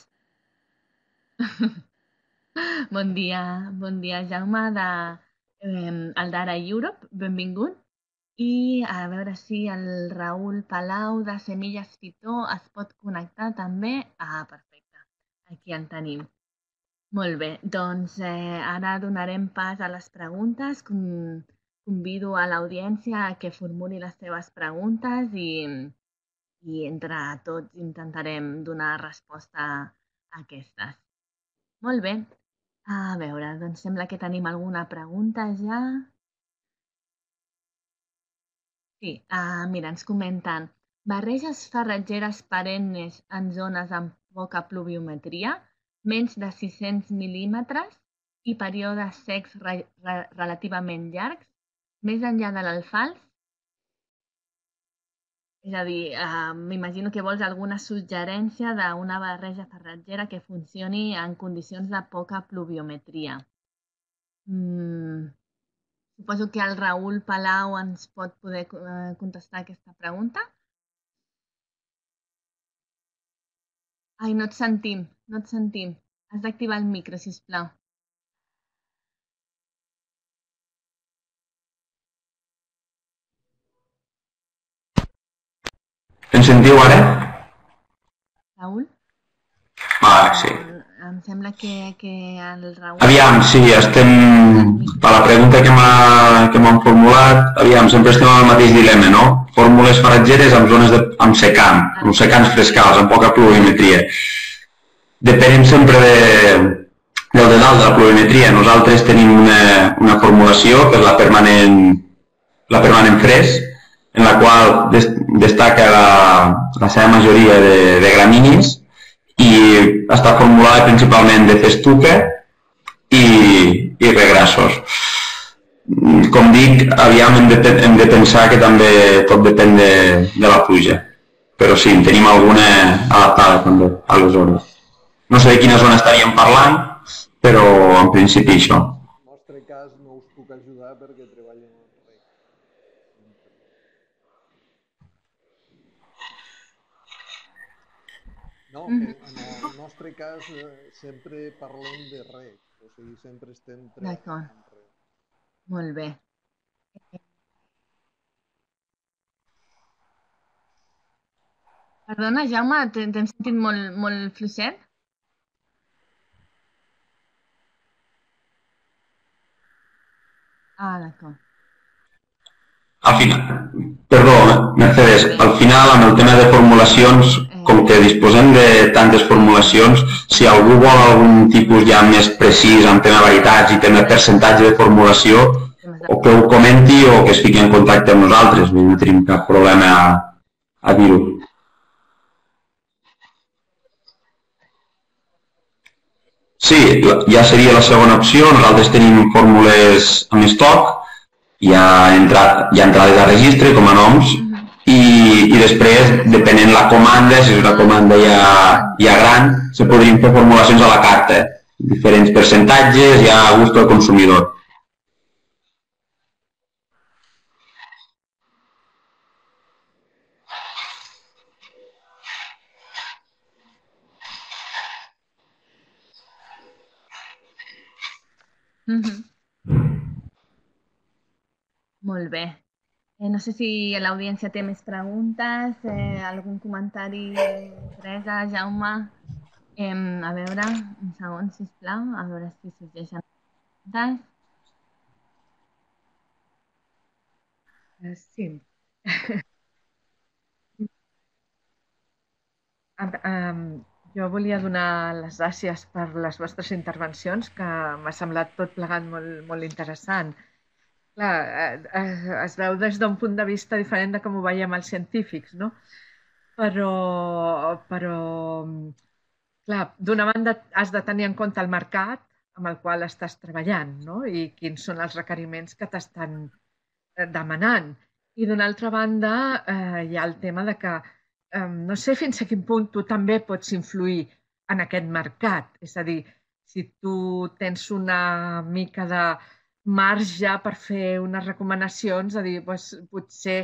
S2: Bon dia, bon dia, Jaume, de, eh, el d'Ara Europe, benvingut. I a veure si el Raül Palau de Semilles Fitó es pot connectar també. Ah, perfecte, aquí en tenim. Molt bé, doncs eh, ara donarem pas a les preguntes. Convido a l'audiència a que formuli les seves preguntes i, i entre tots intentarem donar resposta a aquestes. Molt bé, a veure, doncs sembla que tenim alguna pregunta ja. Sí, uh, mira, ens comenten, barreges farratgeres perennes en zones amb poca pluviometria, menys de sis-cents mil·límetres i períodes secs re re relativament llargs, més enllà de l'alfals? És a dir, uh, m'imagino que vols alguna suggerència d'una barreja farratgera que funcioni en condicions de poca pluviometria. Mm. Suposo que el Raül Palau ens pot poder contestar aquesta pregunta. Ai, no et sentim, no et sentim. Has d'activar el micro, sisplau.
S10: Em sentiu ara?
S2: Raül?
S10: Ah, sí.
S2: Em sembla que, que el Raül...
S10: Aviam, sí, estem... Per la pregunta que m'han formulat, aviam, sempre estem amb el mateix dilema, no? Fórmules farratgeres amb zones de, amb secant, amb secants frescals, amb poca pluviometria. Depenem sempre de, del de dalt de la pluviometria. Nosaltres tenim una, una formulació, que és la permanent, la permanent fres, en la qual des, destaca la, la seva majoria de, de gramínies, i està formulada principalment de festuca i, i regrassos. Com dic, aviam hem de, hem de pensar que també tot depèn de, de la pluja, però sí, en tenim alguna adaptada també, aleshores. No sé de quina zona estaríem parlant, però en principi això.
S7: En el nostre cas no us puc ajudar perquè treballo en el rec. No, que en el nostre cas eh, sempre parlem de rec, o sigui, sempre estem treballant en rec.
S2: Molt bé. Perdona, Jaume, t'hem sentit molt, molt fluixet? Ah, d'acord.
S10: Al final, perdó, Mercedes, al final amb el tema de formulacions, com que disposem de tantes formulacions, si algú vol algun tipus ja més precís en tema varietats i tema percentatge de formulació, o que ho comenti o que es fiqui en contacte amb nosaltres, no tenim cap problema a, a dir-ho. Sí, ja seria la segona opció, nosaltres tenim fórmules en estoc, hi ha, entrat, hi ha entrades a registre com a noms i, i després, depenent la comanda, si és una comanda ja, ja gran, se podrien fer formulacions a la carta, diferents percentatges, ja a gust del consumidor.
S2: Mm-hmm. Molt bé. Eh, no sé si l'audiència té més preguntes, eh, algun comentari, Teresa, Jaume. Eh, a veure, un segon, sisplau, a veure si sorgeixen preguntes.
S1: Eh, Sí. Em- em, Jo volia donar les gràcies per les vostres intervencions, que m'ha semblat tot plegat molt, molt interessant. Clar, eh, eh, es veu des d'un punt de vista diferent de com ho veiem els científics, no? Però, però clar, d'una banda has de tenir en compte el mercat amb el qual estàs treballant, no? I quins són els requeriments que t'estan eh, demanant. I d'una altra banda, eh, hi ha el tema de que eh, no sé fins a quin punt tu també pots influir en aquest mercat. És a dir, si tu tens una mica de marge per fer unes recomanacions, a dir, doncs, potser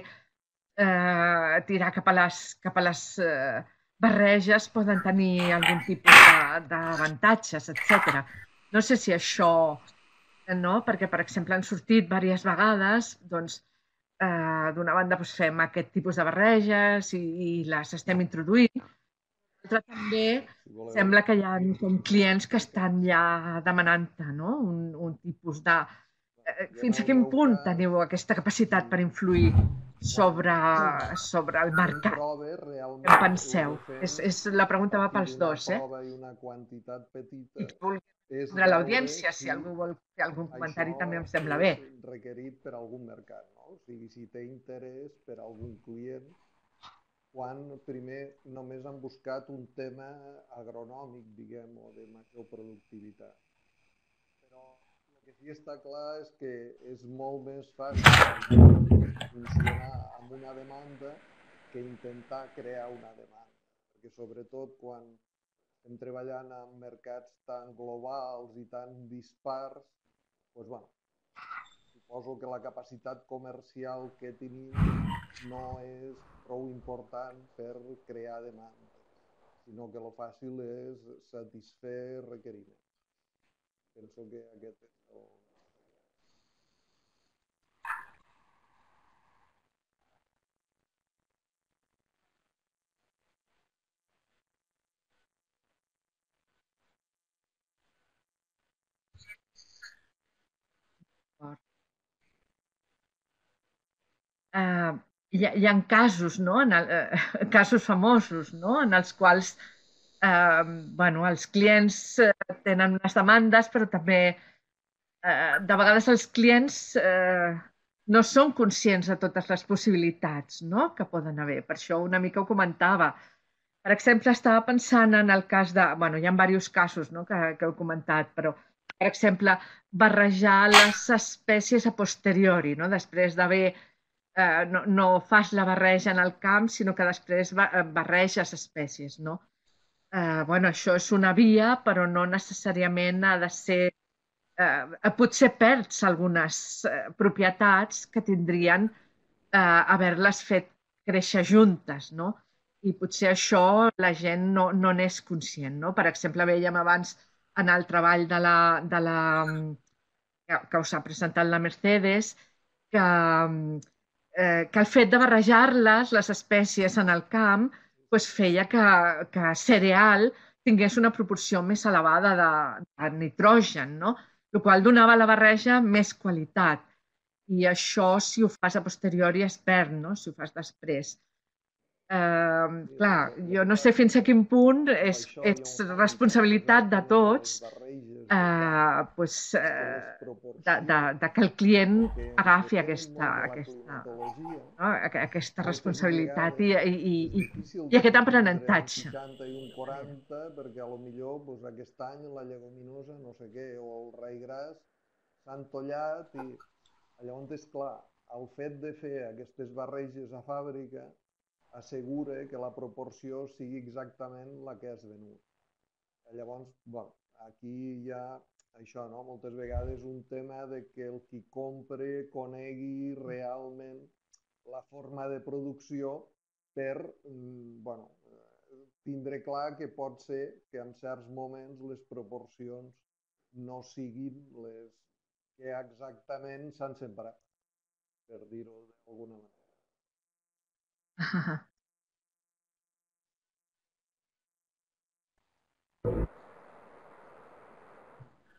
S1: eh, tirar cap a les, cap a les eh, barreges poden tenir algun tipus de- d'avantatges, etcètera. No sé si això, eh, no? Perquè, per exemple, han sortit diverses vegades, doncs, eh, d'una banda doncs, fem aquest tipus de barreges i, i les estem introduint. L'altra també sembla que hi ha com clients que estan ja demanant-te, no? Un, un tipus de... eh, Fins a quin punt teniu aquesta capacitat per influir sobre, sobre el mercat? Què en penseu? És, és, la pregunta va pels dos, eh?
S7: I una quantitat petita
S1: I qui vulgui
S7: és
S1: respondre a
S7: veure
S1: l'audiència, si
S7: si
S1: algú vol fer algun comentari,
S7: això
S1: també em sembla bé.
S7: és requerit per algun mercat, no? O sigui, si té interès per algun client, quan primer només han buscat un tema agronòmic, diguem, o de major productivitat. Però el que sí està clar és que és molt més fàcil funcionar amb una demanda que intentar crear una demanda. Perquè sobretot quan estem treballant en mercats tan globals i tan dispars, doncs, bueno, suposo que la capacitat comercial que tenim no és prou important per crear demandes, sinó que el fàcil és satisfer requeriments. Penso que aquest és el...
S1: Uh, hi, ha, hi ha casos, no? En el, uh, casos famosos, no? En els quals uh, bueno, els clients uh, tenen unes demandes, però també uh, de vegades els clients uh, no són conscients de totes les possibilitats, no? Que poden haver. Per això una mica ho comentava. Per exemple, estava pensant en el cas de... Bueno, hi ha diversos casos, no? que, que heu comentat, però, per exemple, barrejar les espècies a posteriori, no? Després d'haver eh, no, no fas la barreja en el camp, sinó que després barreges espècies, no? Eh, bueno, això és una via, però no necessàriament ha de ser... Eh, potser perds algunes eh, propietats que tindrien eh, haver-les fet créixer juntes, no? I potser això la gent no, no n'és conscient, no? Per exemple, veiem abans en el treball de la, de la, que us ha presentat la Mercedes, que, eh, que el fet de barrejar-les, les espècies en el camp, pues feia que, que cereal tingués una proporció més elevada de, de nitrogen, no? El qual donava a la barreja més qualitat. I això, si ho fas a posteriori, es perd, no? Si ho fas després. Eh, clar, jo no sé fins a quin punt és, és responsabilitat de tots eh, pues, eh, de, de, de que el client agafi aquesta, aquesta, no? aquesta responsabilitat i, i, i, i aquest aprenentatge.
S7: seixanta i un quaranta, perquè a lo millor pues, aquest any la lleguminosa, no sé què, o el rei gras s'han tollat i llavors, és clar, el fet de fer aquestes barreges a fàbrica assegura que la proporció sigui exactament la que has venut. Llavors, bueno, aquí hi ha això, no? Moltes vegades un tema de que el qui compre conegui realment la forma de producció per bueno, tindre clar que pot ser que en certs moments les proporcions no siguin les que exactament s'han sembrat, per dir-ho d'alguna manera.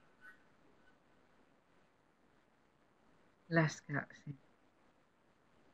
S1: Les que, sí.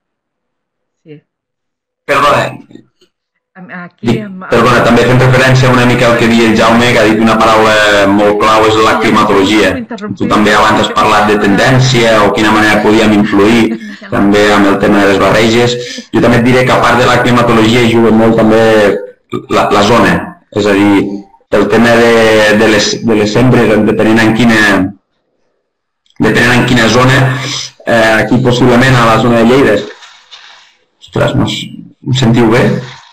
S1: Sí.
S10: Perdona,
S1: Aquí,
S10: dic,
S1: amb, amb...
S10: perdona, també fent referència una mica al que deia el Jaume, que ha dit una paraula molt clau, és la climatologia. Tu també abans has parlat de tendència o quina manera podíem influir també amb el tema de les barreges. Jo també et diré que a part de la climatologia hi juga molt també la, la zona, és a dir, el tema de, de, les, de les sembres, depenent en quina, depenent en quina zona, eh, aquí possiblement a la zona de Lleida. Ostres, no, em sentiu bé?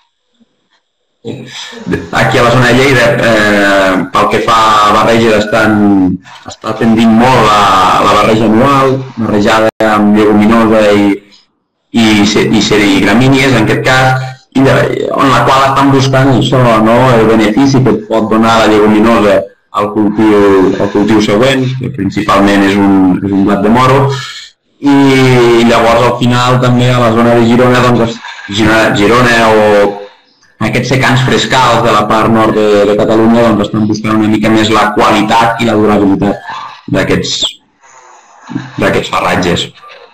S10: Aquí a la zona de Lleida, eh, pel que fa a barreges, estan, està tendint molt a la barreja anual, barrejada amb lleguminosa i, i, i serigramínies, en aquest cas, i de, en la qual estan buscant això, no? El benefici que pot donar la lleguminosa al cultiu, al cultiu següent, que principalment és un, és un blat de moro, i llavors al final també a la zona de Girona, doncs, Girona, Girona o aquests secans frescals de la part nord de, de Catalunya doncs estan buscant una mica més la qualitat i la durabilitat d'aquests d'aquests farratges.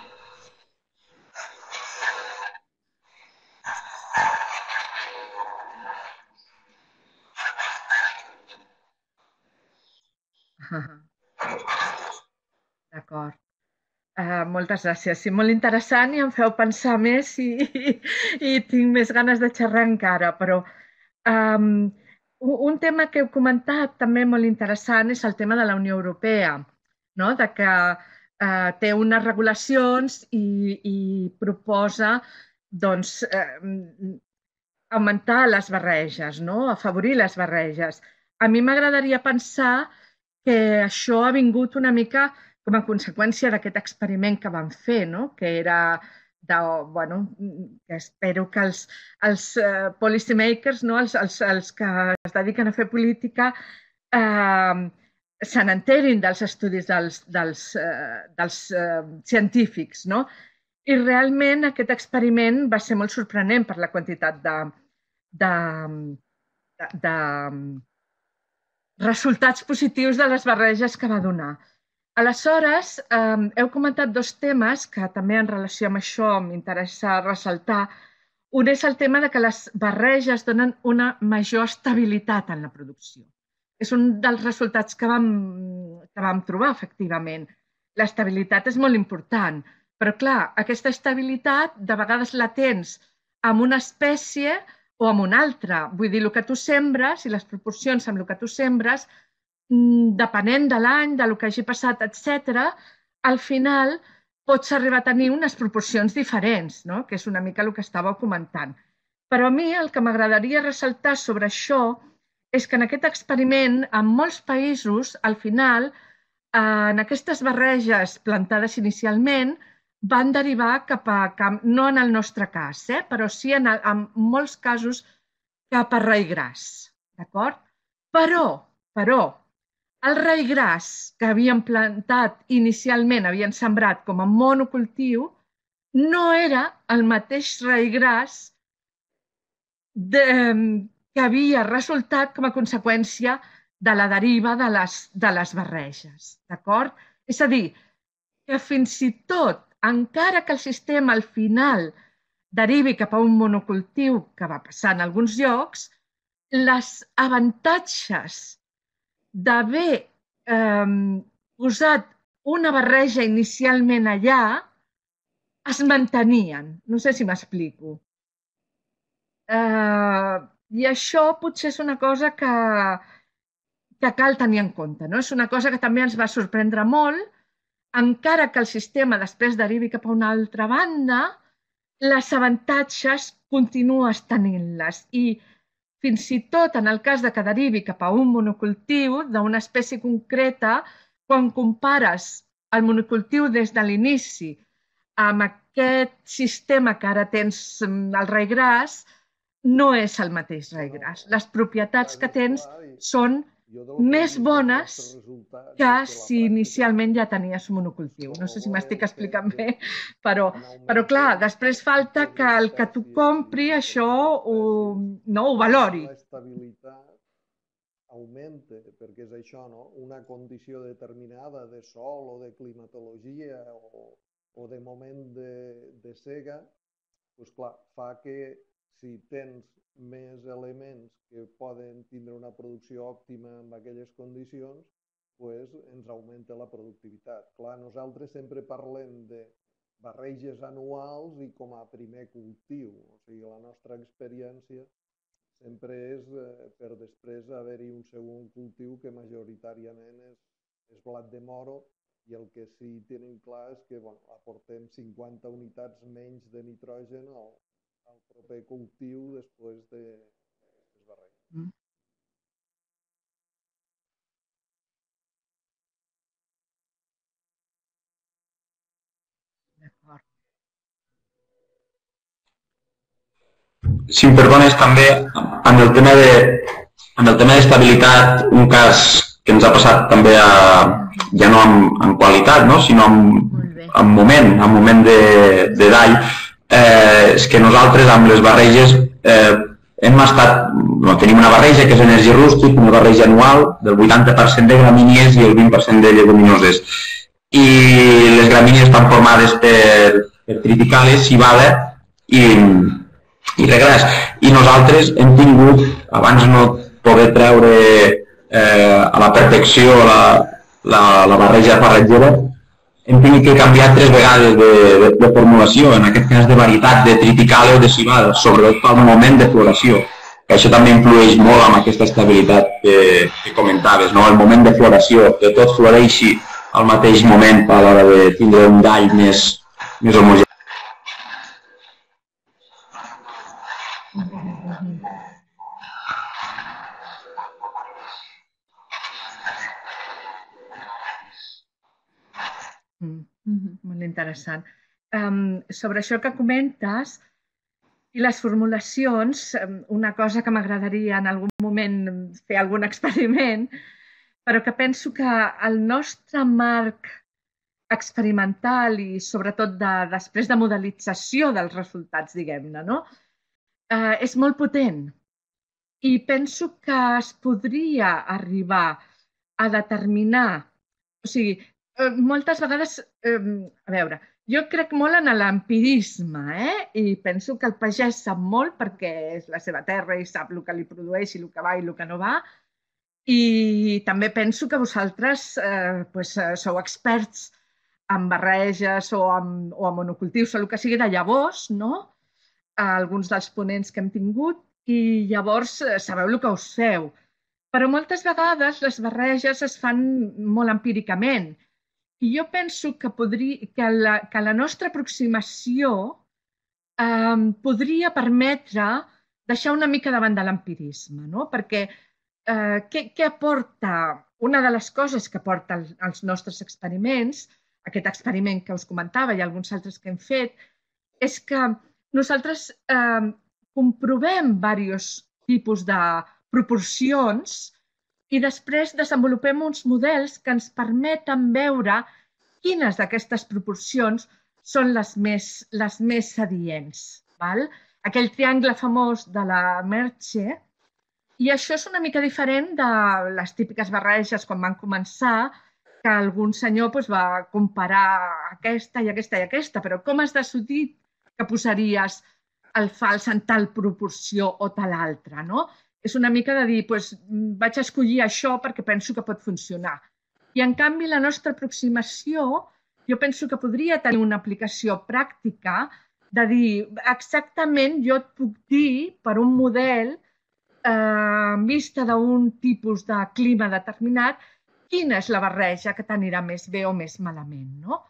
S1: D'acord. Uh, moltes gràcies. Sí, molt interessant i em feu pensar més i, i, i tinc més ganes de xerrar encara, però um, un tema que heu comentat també molt interessant és el tema de la Unió Europea, no? De que uh, té unes regulacions i, i proposa doncs, uh, augmentar les barreges, no? Afavorir les barreges. A mi m'agradaria pensar que això ha vingut una mica com a conseqüència d'aquest experiment que van fer, no? Que era, de, bueno, que espero que els, els uh, policy makers, no? els, els, els que es dediquen a fer política, uh, se n'enterin dels estudis dels, dels, uh, dels uh, científics, no? I realment aquest experiment va ser molt sorprenent per la quantitat de, de, de, de resultats positius de les barreges que va donar. Aleshores, eh, heu comentat dos temes que també en relació amb això m'interessa ressaltar. Un és el tema de que les barreges donen una major estabilitat en la producció. És un dels resultats que vam, que vam trobar, efectivament. L'estabilitat és molt important, però clar, aquesta estabilitat de vegades la tens amb una espècie o amb una altra. Vull dir, el que tu sembres i les proporcions amb el que tu sembres, depenent de l'any, del que hagi passat, etcètera, al final pots arribar a tenir unes proporcions diferents, no? Que és una mica el que estàveu comentant. Però a mi el que m'agradaria ressaltar sobre això és que en aquest experiment, en molts països, al final, en aquestes barreges plantades inicialment, van derivar cap a, no en el nostre cas, eh? Però sí en, en molts casos cap a raïgràs, d'acord? Però, però, el raïgràs que havien plantat inicialment, havien sembrat com a monocultiu, no era el mateix raïgràs que havia resultat com a conseqüència de la deriva de les, de les barreges, d'acord? És a dir, que fins i tot, encara que el sistema al final derivi cap a un monocultiu que va passar en alguns llocs, les avantatges d'haver eh, posat una barreja inicialment allà es mantenien. No sé si m'explico. Eh, I això potser és una cosa que, que cal tenir en compte, no? És una cosa que també ens va sorprendre molt, encara que el sistema després derivi cap a una altra banda, les avantatges continues tenint-les i fins i tot en el cas de que derivi cap a un monocultiu d'una espècie concreta, quan compares el monocultiu des de l'inici amb aquest sistema que ara tens el raïgràs, no és el mateix raïgràs. Les propietats que tens són més bones que si inicialment ja tenies monocultiu. No sé si m'estic explicant bé, però, però clar, després falta que el que tu compri això ho, no, ho valori.
S7: L'estabilitat augmenta, perquè és això, no? Una condició determinada de sol o de climatologia o, o de moment de, de sega, doncs clar, fa que si tens més elements que poden tindre una producció òptima en aquelles condicions, doncs ens augmenta la productivitat. Clar, nosaltres sempre parlem de barreges anuals i com a primer cultiu. O sigui, la nostra experiència sempre és per després haver-hi un segon cultiu que majoritàriament és, és blat de moro, i el que sí tenim clar és que bueno, aportem cinquanta unitats menys de nitrogen al, al proper cultiu després de d'aquestes barreges. Mm.
S1: D'acord.
S10: Si em perdones, també, en el tema de, en el tema d'estabilitat, un cas que ens ha passat també a, ja no en, en qualitat, no? Sinó en, en moment, en moment de, de dall, eh, és que nosaltres amb les barreges eh, hem estat, no, tenim una barreja que és Energy Rústic, una barreja anual del vuitanta per cent de gramínies i el vint per cent de lleguminoses. I les gramínies estan formades per, per triticales, civada i, i regràs. I nosaltres hem tingut, abans no poder treure eh, a la perfecció la, la, la barreja farratgera, hem tingut que canviar tres vegades de, de, de formulació, en aquest cas de varietat de triticale o de civada, sobretot pel moment de floració. Que això també influeix molt amb aquesta estabilitat que, que comentaves, no? El moment de floració, que tot floreixi al mateix moment a l'hora de tindre un dall més, més homogeni.
S1: Mm, molt interessant. Um, sobre això que comentes i les formulacions, una cosa que m'agradaria en algun moment fer algun experiment, però que penso que el nostre marc experimental i sobretot de, després de modelització dels resultats, diguem-ne, no? eh, és molt potent. I penso que es podria arribar a determinar, o sigui, moltes vegades, a veure, jo crec molt en l'empirisme, eh? I penso que el pagès sap molt perquè és la seva terra i sap el que li produeix i el que va i el que no va. I també penso que vosaltres eh, pues, sou experts en barreges o en, o en monocultius o el que sigui de llavors, no? Alguns dels ponents que hem tingut, i llavors sabeu el que us feu. Però moltes vegades les barreges es fan molt empíricament. I jo penso que, podria, que, la, que la nostra aproximació eh, podria permetre deixar una mica davant de l'empirisme, no? Perquè eh, què, què aporta? Una de les coses que aporta el, els nostres experiments, aquest experiment que us comentava i alguns altres que hem fet, és que nosaltres eh, comprovem diversos tipus de proporcions i després desenvolupem uns models que ens permeten veure quines d'aquestes proporcions són les més, les més adients. Val? Aquell triangle famós de la Merche, i això és una mica diferent de les típiques barreges quan van començar, que algun senyor doncs, va comparar aquesta i aquesta i aquesta, però com has decidit que posaries el fals en tal proporció o tal altra, no? És una mica de dir, doncs, vaig escollir això perquè penso que pot funcionar. I, en canvi, la nostra aproximació, jo penso que podria tenir una aplicació pràctica de dir, exactament jo et puc dir, per un model, eh, en vista d'un tipus de clima determinat, quina és la barreja que t'anirà més bé o més malament, no?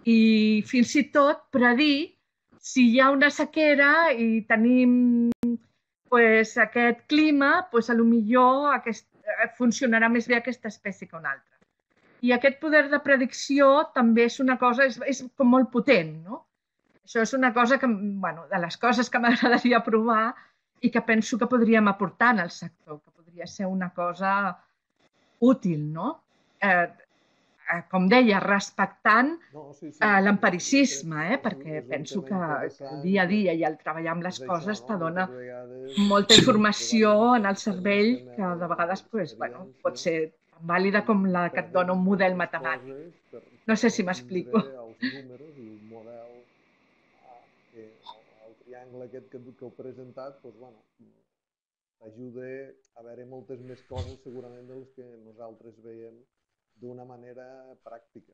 S1: I fins i tot predir si hi ha una sequera i tenim pues, aquest clima, pues, potser aquest, funcionarà més bé aquesta espècie que una altra. I aquest poder de predicció també és una cosa, és, és com molt potent, no? Això és una cosa que, bueno, de les coses que m'agradaria provar i que penso que podríem aportar en el sector, que podria ser una cosa útil, no? Eh, com deia, respectant eh, l'empiricisme, eh? Perquè penso que el dia a dia i el treballar amb les coses te dona molta informació en el cervell que de vegades pues, bueno, pot ser tan vàlida com la que et dona un model matemàtic. No sé si m'explico.
S7: el triangle aquest que, que heu presentat, doncs, bueno, t'ajuda a veure moltes més coses segurament de les que nosaltres veiem d'una manera pràctica.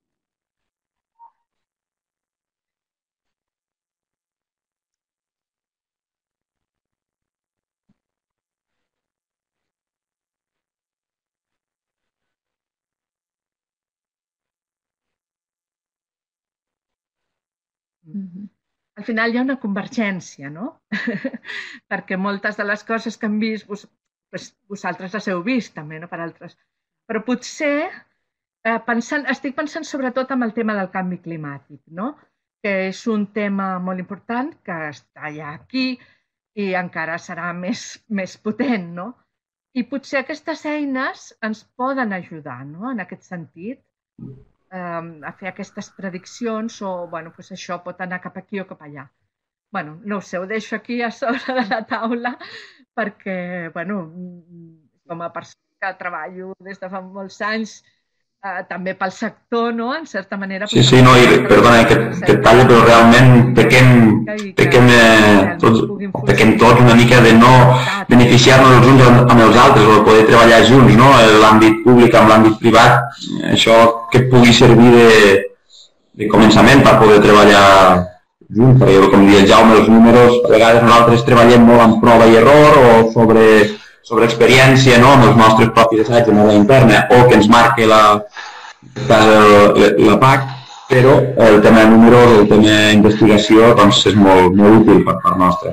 S1: Al final hi ha una convergència, no? Perquè moltes de les coses que hem vist, vos, pues, vosaltres les heu vist també, no? Per altres. Però potser, eh, pensant, estic pensant sobretot en el tema del canvi climàtic, no? Que és un tema molt important, que està ja aquí i encara serà més, més potent, no? I potser aquestes eines ens poden ajudar, no? En aquest sentit, a fer aquestes prediccions o, bueno, doncs això pot anar cap aquí o cap allà. Bueno, no ho sé, ho deixo aquí a sobre de la taula perquè, bueno, com a persona que treballo des de fa molts anys, eh, també pel sector, no?, en certa manera...
S10: Sí, sí, no, i perdona que, que et talli, però realment pequem, pequem, eh, tots, pequem tots una mica de no beneficiar-nos els uns amb els altres o de poder treballar junts, no?, l'àmbit públic amb l'àmbit privat, això que et pugui servir de, de començament per poder treballar junts, perquè com diu el Jaume, els números, a vegades nosaltres treballem molt amb prova i error o sobre... sobre experiència, no?, amb els nostres propis assaigs de moda interna o que ens marqui la, la, la P A C, però el tema de números, el tema d'investigació, doncs és molt, molt útil per part nostra.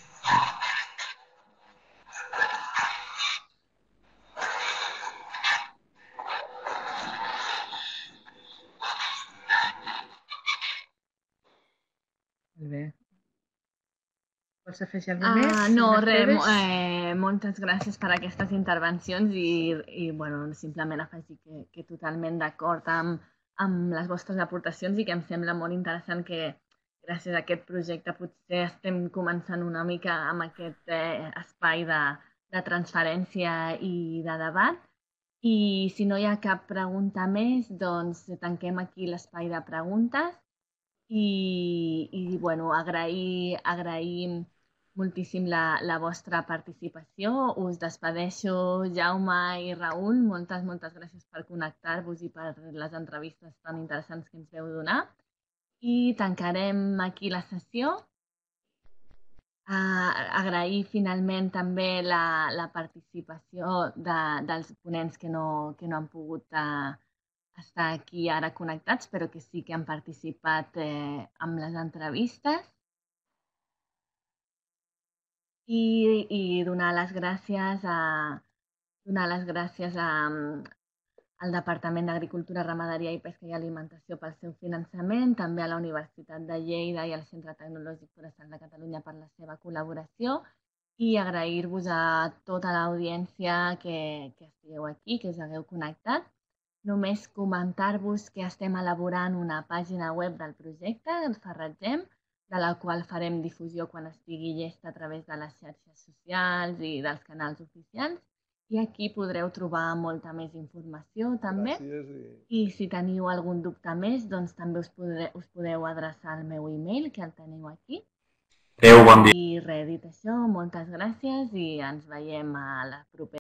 S1: Molt bé. Vols afegir alguna cosa més?
S2: Uh, no, res, eh, moltes gràcies per aquestes intervencions i, i bueno, simplement afegir que, que totalment d'acord amb, amb les vostres aportacions i que em sembla molt interessant que gràcies a aquest projecte potser estem començant una mica amb aquest eh, espai de, de transferència i de debat. I si no hi ha cap pregunta més, doncs tanquem aquí l'espai de preguntes i, i bueno, agrair, agrair moltíssim la, la vostra participació. Us despedeixo, Jaume i Raül. Moltes, moltes gràcies per connectar-vos i per les entrevistes tan interessants que ens veu donar. I tancarem aquí la sessió. Uh, agrair finalment també la, la participació de, dels ponents que no, que no han pogut uh, estar aquí ara connectats, però que sí que han participat eh, amb les entrevistes. I, i donar les gràcies, a, donar les gràcies a, al Departament d'Agricultura, Ramaderia i Pesca i Alimentació pel seu finançament, també a la Universitat de Lleida i al Centre Tecnològic Forestal de Catalunya per la seva col·laboració i agrair-vos a tota l'audiència que, que estigueu aquí, que us hagueu connectat. Només comentar-vos que estem elaborant una pàgina web del projecte, el Farratgem, de la qual farem difusió quan estigui llesta a través de les xarxes socials i dels canals oficials. I aquí podreu trobar molta més informació també.
S7: Gràcies.
S2: I si teniu algun dubte més, doncs també us, podreu, us podeu adreçar al meu e-mail, que el teniu aquí.
S10: Adéu, bon dia.
S2: I res, dit això, moltes gràcies i ens veiem a la propera.